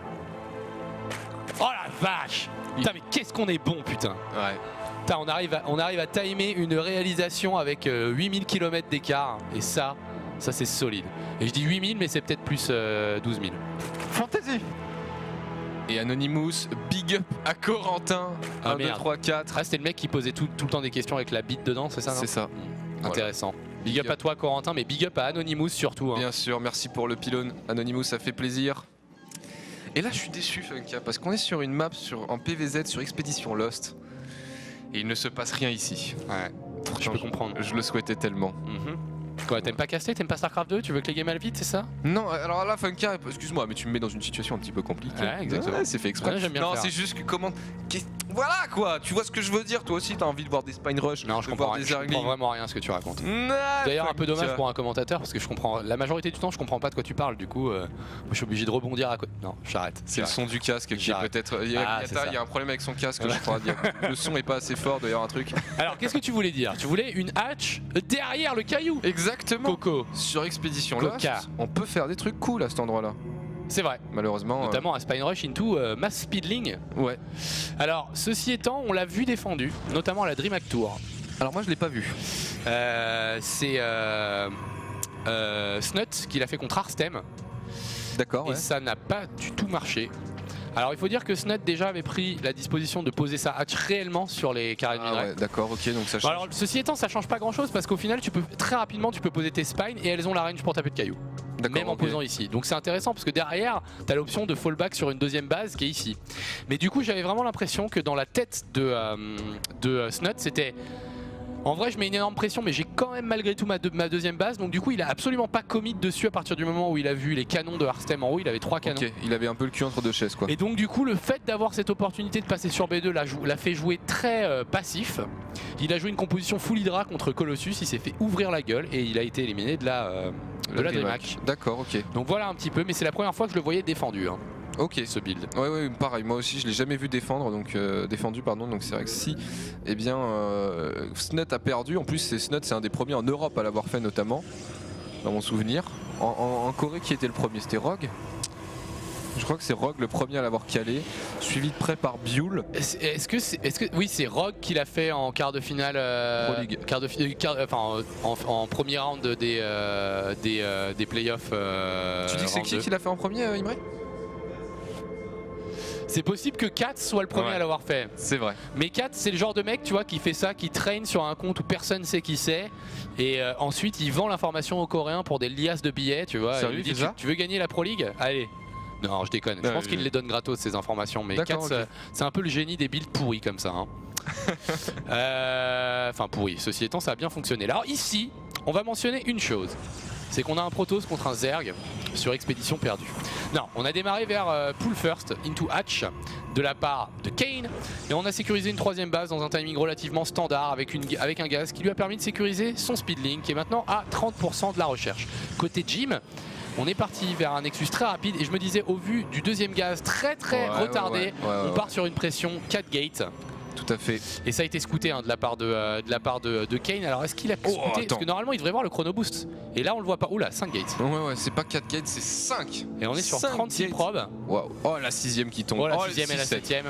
Oh la vache! Putain, mais qu'est-ce qu'on est bon, putain! Ouais. Putain, on arrive à, on arrive à timer une réalisation avec euh, huit mille kilomètres d'écart. Et ça, ça c'est solide. Et je dis huit mille, mais c'est peut-être plus euh, douze mille. Fantasy! Et Anonymous, big up à Corentin. Ah, un, deux, trois, quatre. Ah, c'était le mec qui posait tout, tout le temps des questions avec la bite dedans, c'est ça? C'est ça. Mmh. Intéressant. Voilà. Big, big up, up à toi, Corentin, mais big up à Anonymous surtout. Hein. Bien sûr, merci pour le pylône. Anonymous, ça fait plaisir. Et là, je suis déçu, Funka, parce qu'on est sur une map sur, en P V Z sur Expédition Lost. Et il ne se passe rien ici. Ouais, pourtant, je peux comprendre. Je le souhaitais tellement. Mmh. Quoi, t'aimes pas caster? T'aimes pas StarCraft deux? Tu veux que les games aillent vite, c'est ça? Non, alors là, Funka, excuse-moi, mais tu me mets dans une situation un petit peu compliquée. Ouais, exactement. Ouais, c'est fait exprès. Ouais, non, c'est juste que comment... Voilà quoi, tu vois ce que je veux dire, toi aussi t'as envie de voir des spine rush, non, je de comprends, voir rien, des je comprends vraiment rien à ce que tu racontes. D'ailleurs un peu dommage pour un commentateur parce que je comprends, la majorité du temps je comprends pas de quoi tu parles, du coup euh, je suis obligé de rebondir à côté. Non, j'arrête. C'est le son du casque qui est peut-être... Il y a, ah, il y a un problème avec son casque, je crois. Le son est pas assez fort, d'ailleurs un truc. Alors qu'est-ce que tu voulais dire? Tu voulais une hatch derrière le caillou. Exactement. Coco. Sur Expédition Lost, on peut faire des trucs cool à cet endroit là. C'est vrai. Malheureusement. Notamment euh... à Spine Rush into euh, Mass Speedling. Ouais. Alors, ceci étant, on l'a vu défendu, notamment à la DreamHack Tour. Alors moi je l'ai pas vu. Euh, C'est euh, euh, Snut qui l'a fait contre Arstem. D'accord. Et ouais. ça n'a pas du tout marché. Alors il faut dire que Snut déjà avait pris la disposition de poser sa hatch réellement sur les carrés de ah minerai. Ouais, d'accord, ok, donc ça change. Bon, alors ceci étant, ça change pas grand chose parce qu'au final, tu peux très rapidement, tu peux poser tes spines et elles ont la range pour taper de cailloux. Même en okay. posant ici. Donc c'est intéressant parce que derrière, tu as l'option de fallback sur une deuxième base qui est ici. Mais du coup, j'avais vraiment l'impression que dans la tête de, euh, de Snut, c'était En vrai, je mets une énorme pression, mais j'ai quand même malgré tout ma, de, ma deuxième base. Donc du coup, il a absolument pas commit dessus à partir du moment où il a vu les canons de Hearthstem en haut. Il avait trois canons. Ok, il avait un peu le cul entre deux chaises quoi. Et donc du coup, le fait d'avoir cette opportunité de passer sur B deux l'a fait jouer très euh, passif. Il a joué une composition full Hydra contre Colossus. Il s'est fait ouvrir la gueule et il a été éliminé de la, euh, de la DreamHack. D'accord, ok. Donc voilà un petit peu, mais c'est la première fois que je le voyais défendu. Hein. Ok, ce build. Ouais, ouais, pareil. Moi aussi, je l'ai jamais vu défendre, donc euh, défendu, pardon. Donc c'est vrai que si, eh bien, euh, Snut a perdu. En plus, c'est Snut, c'est un des premiers en Europe à l'avoir fait, notamment, dans mon souvenir. En, en, en Corée, qui était le premier? C'était Rogue. Je crois que c'est Rogue le premier à l'avoir calé, suivi de près par Bioul. Est-ce que c'est, est-ce que oui, c'est Rogue qui l'a fait en quart de finale, euh, Pro League. Quart de, quart, enfin, en, en premier round des euh, des, euh, des playoffs. Euh, tu dis que c'est qui qui l'a fait en premier, euh, Imre? C'est possible que Kat soit le premier ouais. à l'avoir fait. C'est vrai. Mais Kat, c'est le genre de mec, tu vois, qui fait ça, qui traîne sur un compte où personne sait qui c'est, et euh, ensuite il vend l'information aux Coréens pour des liasses de billets, tu vois. Sérieux, il lui dit, ça tu, tu veux gagner la Pro League? Allez. Non, je déconne. Je ouais, pense qu'il ouais. les donne gratos ces informations, mais Kat, okay. c'est un peu le génie des builds pourris comme ça. Hein. euh, enfin pourris. Ceci étant, ça a bien fonctionné. Alors ici, on va mentionner une chose. C'est qu'on a un Protoss contre un Zerg sur expédition perdue. Non, on a démarré vers euh, Pool First into Hatch de la part de Kane et on a sécurisé une troisième base dans un timing relativement standard avec, une, avec un gaz qui lui a permis de sécuriser son speedlink qui est maintenant à trente pour cent de la recherche. Côté Jim, on est parti vers un Nexus très rapide et je me disais au vu du deuxième gaz très très ouais, retardé, ouais, ouais, ouais, on ouais. part sur une pression quatre gates. Tout à fait. Et ça a été scouté hein, de la part de, euh, de, la part de, de Kane. Alors est-ce qu'il a scouté? Oh, parce que normalement il devrait voir le chrono boost. Et là on le voit pas. Oula, cinq gates. Ouais ouais, c'est pas quatre gates, c'est cinq. Et on est sur trente-six probes. Wow. Oh la sixième qui tombe. Oh la oh, sixième et la septième.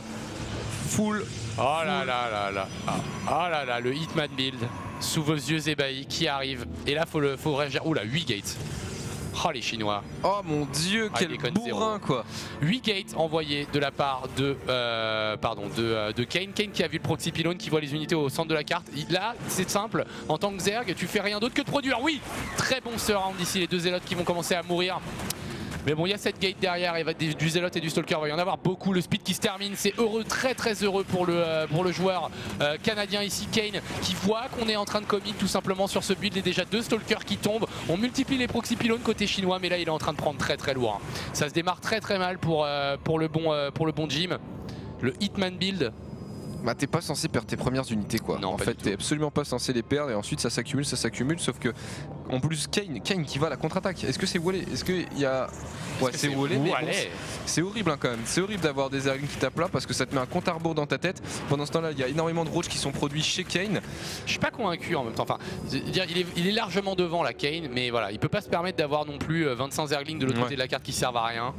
Full. Oh là là là là. Oh là là, le Hitman build sous vos yeux ébahis qui arrive. Et là faut le faut réagir. Oula, huit gates. Oh les Chinois. Oh mon dieu, ah, quel bourrin quoi. huit gates envoyés de la part de euh, pardon de, euh, de Kane. Kane qui a vu le proxy pylone, qui voit les unités au centre de la carte. Là c'est simple, en tant que Zerg tu fais rien d'autre que de produire. Oui, très bon ce round ici, les deux zélotes qui vont commencer à mourir. Mais bon, il y a cette gate derrière, il va du Zealot et du Stalker, il va y en avoir beaucoup. Le speed qui se termine, c'est heureux, très très heureux pour le, euh, pour le joueur euh, canadien ici, Kane, qui voit qu'on est en train de commit tout simplement sur ce build. Il y a déjà deux Stalkers qui tombent. On multiplie les proxy pylônes côté chinois, mais là il est en train de prendre très très lourd. Ça se démarre très très mal pour, euh, pour, le, bon, euh, pour le bon Jim. Le Hitman build. Bah t'es pas censé perdre tes premières unités quoi. Non, en fait t'es absolument pas censé les perdre et ensuite ça s'accumule, ça s'accumule, sauf que en plus Kane, Kane qui va à la contre-attaque. Est-ce que c'est Wallé? Est-ce qu'il y a... Ouais c'est Wallé, mais bon, c'est horrible hein, quand même. C'est horrible d'avoir des Zerglings qui tapent là parce que ça te met un compte à rebours dans ta tête. Pendant ce temps là il y a énormément de roaches qui sont produits chez Kane. Je suis pas convaincu en même temps. Enfin, il est, il est largement devant la Kane, mais voilà, il peut pas se permettre d'avoir non plus vingt-cinq Zerglings de l'autre ouais. côté de la carte qui servent à rien.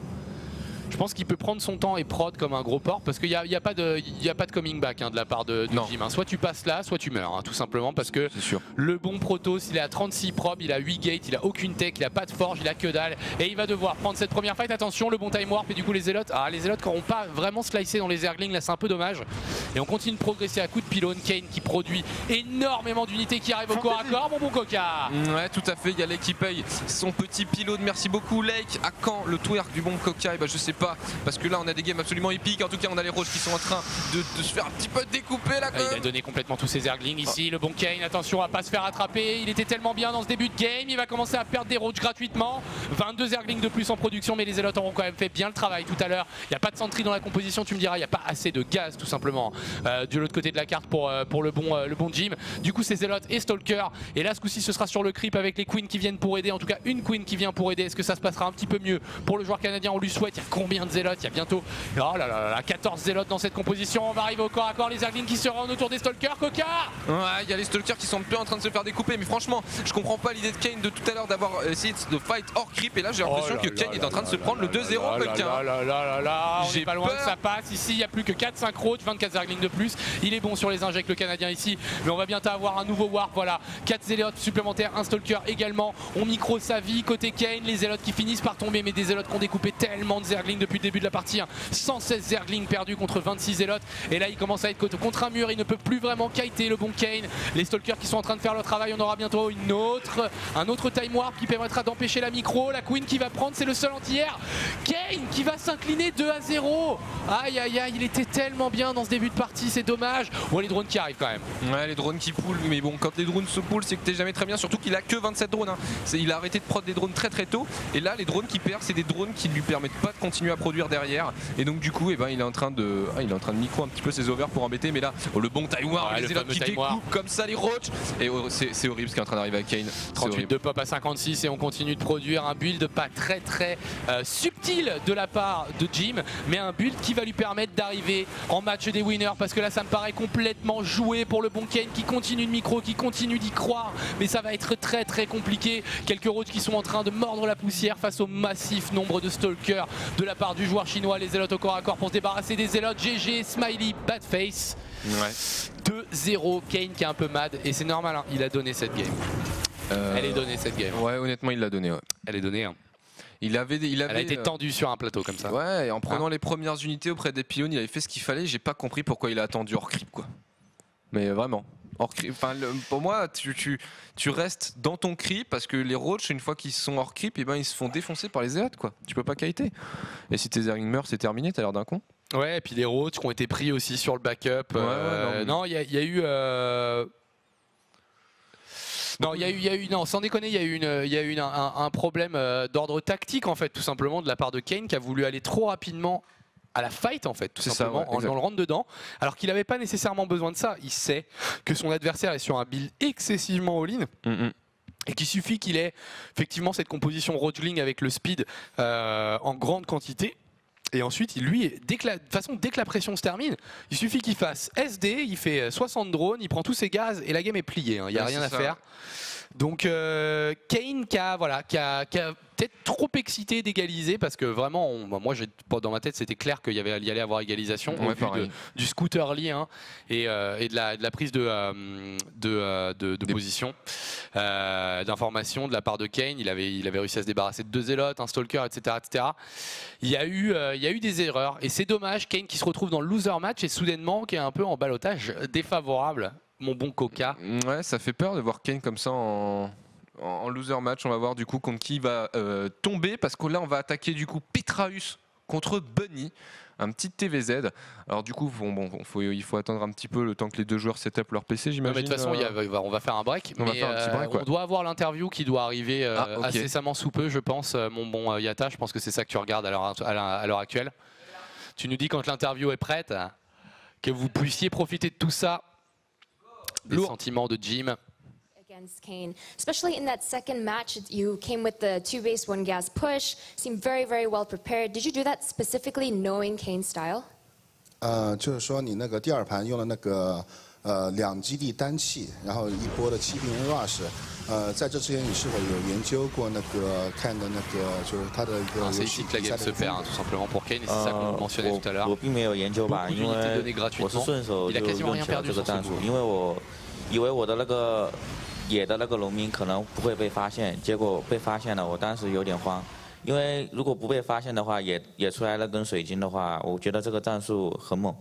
Je pense qu'il peut prendre son temps et prod comme un gros port parce qu'il n'y a, a, a pas de coming back hein, de la part de, de Jim. Hein. Soit tu passes là, soit tu meurs, hein, tout simplement parce que le bon Protoss, il est à trente-six probes, il a huit gates, il a aucune tech, il a pas de forge, il a que dalle et il va devoir prendre cette première fight. Attention, le bon time warp et du coup les Zélotes, ah, les Zélotes qui n'auront pas vraiment slicé dans les Zerglings, là c'est un peu dommage. Et on continue de progresser à coups de pylône. Kane qui produit énormément d'unités qui arrivent au corps à corps, mon bon Coca. Ouais, tout à fait, il y a Lake qui paye son petit pylône. Merci beaucoup Lake. À quand le twerk du bon Coca? Et bah je sais pas, parce que là on a des games absolument épiques. En tout cas on a les roches qui sont en train de, de se faire un petit peu découper là quand même. Il a donné complètement tous ses Zerglings ici, oh. Le bon Kane, attention à pas se faire attraper. Il était tellement bien dans ce début de game, il va commencer à perdre des roches gratuitement. vingt-deux Zerglings de plus en production, mais les Zélotes auront quand même fait bien le travail tout à l'heure. Il n'y a pas de sentry dans la composition, tu me diras, il n'y a pas assez de gaz tout simplement euh, de l'autre côté de la carte pour, euh, pour le, bon, euh, le bon Jim. Du coup c'est Zélotes et Stalker, et là ce coup-ci ce sera sur le creep avec les Queens qui viennent pour aider, en tout cas une Queen qui vient pour aider. Est-ce que ça se passera un petit peu mieux pour le joueur canadien? On lui souhaite. Il y a combien de Zélotes? Il y a bientôt oh là là là, quatorze Zélotes dans cette composition. On va arriver au corps à corps, les Zerglings qui se rendent autour des Stalkers. Coca. Ouais, il y a les Stalkers qui sont un peu en train de se faire découper, mais franchement je comprends pas l'idée de Kane de tout à l'heure d'avoir essayé de fight hors creep, et là j'ai l'impression oh que Kane là est en train de se prendre le deux zéro quelqu'un. On est pas loin que ça passe ici, il n'y a plus que quatre cinq roaches, vingt-quatre Zerglings de plus. Il est bon sur les injects le canadien ici, mais on va bientôt avoir un nouveau warp. Voilà, quatre Zélotes supplémentaires, un Stalker également. On micro sa vie côté Kane, les Zélotes qui finissent par tomber, mais des Zélotes qui ont découpé tellement de Zerglings Zergling depuis le début de la partie. Hein. cent seize Zergling perdus contre vingt-six Zealots. Et là, il commence à être contre un mur. Il ne peut plus vraiment kiter le bon Kayn. Les Stalkers qui sont en train de faire leur travail. On aura bientôt une autre, un autre Time Warp qui permettra d'empêcher la micro. La Queen qui va prendre, c'est le seul anti-air. Kayn qui va s'incliner deux à zéro. Aïe aïe aïe, il était tellement bien dans ce début de partie, c'est dommage. Bon, les drones qui arrivent quand même. Ouais, les drones qui poulent, mais bon, quand les drones se poulent, c'est que t'es jamais très bien, surtout qu'il a que vingt-sept drones. Hein. Il a arrêté de prod des drones très très tôt, et là, les drones qui perdent, c'est des drones qui lui permettent pas de continuer à produire derrière, et donc du coup, eh ben, il est en train de, ah, il est en train de micro un petit peu ses overs pour embêter, mais là, oh, le bon Time War, ouais, les élotes qui découpent comme ça les roach, et oh, c'est horrible ce qui est en train d'arriver à Kayn. trente-huit de pop à cinquante-six, et on continue de produire un build pas très très euh, subtil de la part de Jim, mais un build qui va lui permettre d'arriver en match des winners, parce que là ça me paraît complètement joué pour le bon Kayn qui continue de micro, qui continue d'y croire, mais ça va être très très compliqué. Quelques roads qui sont en train de mordre la poussière face au massif nombre de stalkers de la part du joueur chinois. Les Zealots au corps à corps pour se débarrasser des Zealots. G G, Smiley, Badface. Ouais. deux zéro, Kayn qui est un peu mad, et c'est normal, hein, il a donné cette game. Euh... Elle est donnée cette game. Ouais, honnêtement il l'a donné. Ouais. Elle est donnée. Hein. Il avait, il avait, Elle a été tendue euh... sur un plateau comme ça. Ouais, et en prenant ah. les premières unités auprès des pylônes, il avait fait ce qu'il fallait. J'ai pas compris pourquoi il a attendu hors creep, quoi. Mais vraiment. Hors creep, enfin, le, pour moi, tu, tu, tu restes dans ton creep parce que les roach, une fois qu'ils sont hors creep, eh ben, ils se font défoncer par les Zealots, quoi. Tu peux pas kiter. Et si tes Zergling meurent, c'est terminé, t'as l'air d'un con. Ouais, et puis les roach qui ont été pris aussi sur le backup. Ouais, euh, ouais, non, il y, y a eu. Euh... Non, il y a eu, il y a eu, non, sans déconner, il y a eu, une, il y a eu une, un, un problème euh, d'ordre tactique en fait, tout simplement de la part de Kayn qui a voulu aller trop rapidement à la fight en fait, tout simplement, ça, ouais, en, en le rentre dedans, alors qu'il n'avait pas nécessairement besoin de ça. Il sait que son adversaire est sur un build excessivement all-in. Mm-hmm. Et qu'il suffit qu'il ait effectivement cette composition roachling avec le speed euh, en grande quantité. Et ensuite, lui, dès que la, de toute façon, dès que la pression se termine, il suffit qu'il fasse S D, il fait soixante drones, il prend tous ses gaz et la game est pliée. Hein, il n'y a ouais, rien à ça. faire. Donc euh, Kayn qui a, voilà, qui a, qui a peut-être trop excité d'égaliser parce que vraiment, on, bah, moi dans ma tête c'était clair qu'il y, avait, il y allait avoir égalisation ouais, au vu de, du scooter early hein, et, euh, et de, la, de la prise de, euh, de, euh, de, de position, euh, d'information de la part de Kayn. Il avait, il avait réussi à se débarrasser de deux Zealots, un Stalker, et cetera, et cetera. Il y a eu, euh, il y a eu des erreurs et c'est dommage. Kayn qui se retrouve dans le loser match et soudainement qui est un peu en ballottage défavorable. Mon bon Coca. Ouais, ça fait peur de voir Kayn comme ça en, en loser match. On va voir du coup contre qui il va euh, tomber parce que là on va attaquer du coup Petraeus contre Bunny, un petit T V Z. Alors du coup bon, bon, faut, il faut attendre un petit peu le temps que les deux joueurs setup leur P C, j'imagine. De toute façon, euh... il y a, on va faire un break. On, mais, va faire un petit break, euh, on doit avoir l'interview qui doit arriver euh, ah, okay. incessamment sous peu, je pense. Mon bon euh, Yata, je pense que c'est ça que tu regardes à l'heure actuelle. Tu nous dis quand l'interview est prête, que vous puissiez profiter de tout ça. Les Lourd. sentiments de Jim. Against Kayn, especially in that second match, you came with the two base one gas push. Seemed very very well prepared. Did you do that specifically knowing Kayn's style? 呃，就是说你那个第二盘用了那个呃两基地单气，然后一波的骑兵 rush。呃，在这之前你是否有研究过那个看的那个就是他的一个？ C'est ici que la game se perd, tout simplement pour Kayn, et c'est ça que vous mentionnez tout à l'heure. 我并没有研究吧，因为我是顺手就用起了这个战术，因为我以为我的那个野的那个农民可能不会被发现，结果被发现了，我当时有点慌。因为如果不被发现的话，野野出来那根水晶的话，我觉得这个战术很猛。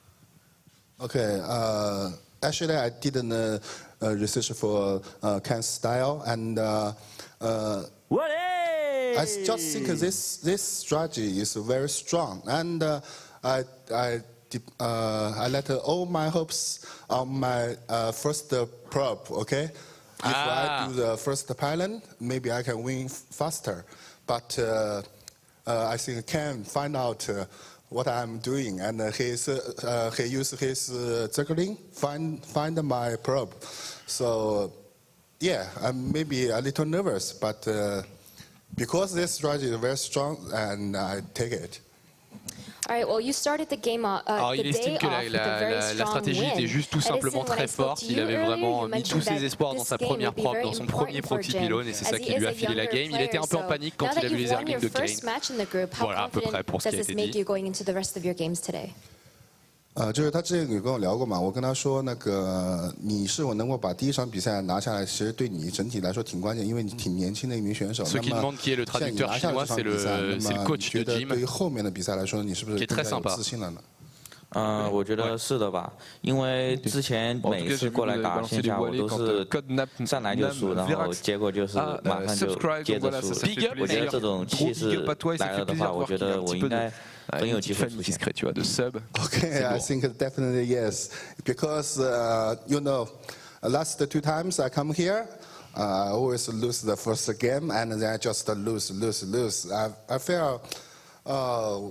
Okay, uh, actually I didn't uh, uh, research for uh, Kayn's style and uh, uh, what I just think this this strategy is very strong and uh, I I uh, I let all my hopes on my uh, first uh, prop. Okay, if ah. I do the first pylon, maybe I can win faster. But uh, uh, I think Kayn find out uh, what I'm doing, and uh, he's, uh, he used his uh, Zergling find find my probe. So yeah, I'm maybe a little nervous, but uh, because this strategy is very strong, and I take it. All right, well, you started the game uh, Alors, the il estime que la, la, la, la stratégie était juste tout simplement très forte. Il avait vraiment mis tous ses espoirs dans sa première prop, dans son premier proxy pylone, et c'est ça qui lui a filé la game. Il était un peu en panique quand il a vu les Zerglings de Kayn. Voilà à peu près pour ce qui a été dit. 呃，就是他之前有跟我聊过嘛，我跟他说，那个你是否能够把第一场比赛拿下来，其实对你整体来说挺关键，因为你挺年轻的一名选手。 Ce qui demande qui est le traducteur chinois, c'est le c'est le coach de Jim. 对于后面的比赛来说，你是不是更加有自信了呢？ 嗯、呃，我觉得是的吧，因为之前每一次过来打线下，我都是上来就输，然后结果就是马上就接着输。我觉得这种气势来了的话，我觉得我应该。很有机会出现。 Okay, I think definitely yes, because uh, you know, last two times I come here, uh, I always lose the first game and then I just lose, lose, lose. I I feel, uh,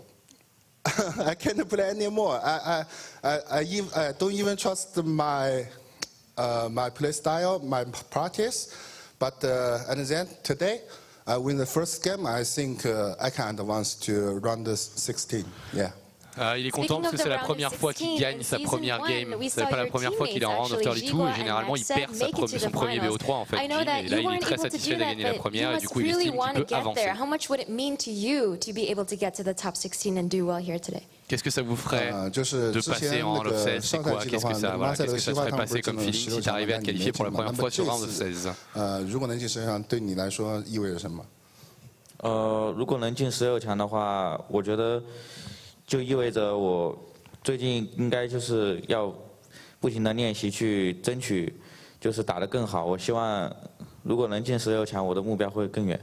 I can't play anymore. I I I I, even, I don't even trust my uh, my play style, my practice, but uh, and then today. I win the first game. I think uh, I can advance to round sixteen. Yeah. Euh, il est content parce que c'est la première fois qu'il gagne sa première game. C'est pas la première fois qu'il est en round of thirty-two et généralement il perd sa pre son premier B O trois en fait. Jim, et là il est très satisfait de gagner la première et du coup il estime qu'il peut avancer. How much would it mean to you to be able to get to the top sixteen and do well here today? Qu'est-ce que ça vous ferait de passer en round of seize? C'est quoi? Qu'est-ce que ça, voilà, qu'est-ce que ça te ferait passer comme feeling si tu arrivais à te qualifier pour la première fois sur round of seize? 呃，如果能进十六强，对你来说意味着什么？ 呃，如果能进十六强的话，我觉得就意味着我最近应该就是要不停的练习去争取，就是打得更好。我希望如果能进十六强，我的目标会更远。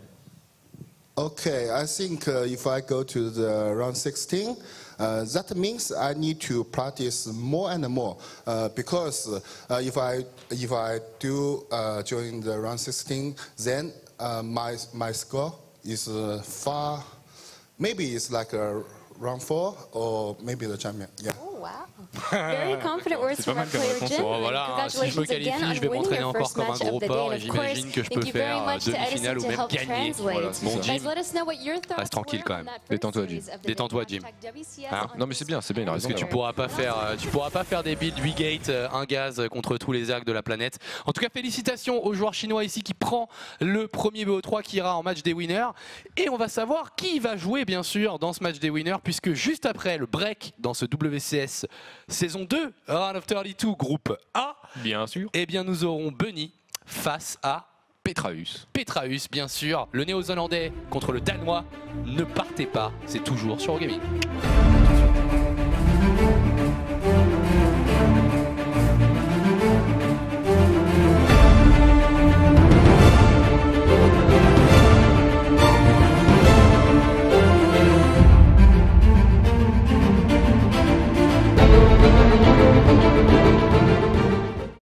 Okay, I think uh, if I go to the round sixteen, uh, that means I need to practice more and more. Uh, because uh, if I if I do uh, join the round sixteen, then uh, my my score is uh, far. Maybe it's like a round four or maybe the champion. Yeah. Oh wow! Very confident words from our player Jim. Voilà, si je me qualifie, je vais m'entraîner encore comme un gros porc et j'imagine que je peux faire demi-finale ou même gagner. Voilà. Bon Jim, reste tranquille quand même. Détends-toi Jim. Détends-toi Jim. Hein, non mais c'est bien, c'est bien. Il a Parce raison. que tu pourras pas faire, tu pourras pas faire des builds huit gates, un gaz contre tous les arcs de la planète. En tout cas, félicitations aux joueurs chinois ici qui prend le premier B O trois qui ira en match des winners. Et on va savoir qui va jouer bien sûr dans ce match des winners puisque juste après le break dans ce W C S saison deux, Round of thirty-two, groupe A, bien sûr, eh bien nous aurons Bunny face à Petraeus. Petraeus, bien sûr, le néo-zélandais contre le danois. Ne partez pas, c'est toujours sur Eurogaming.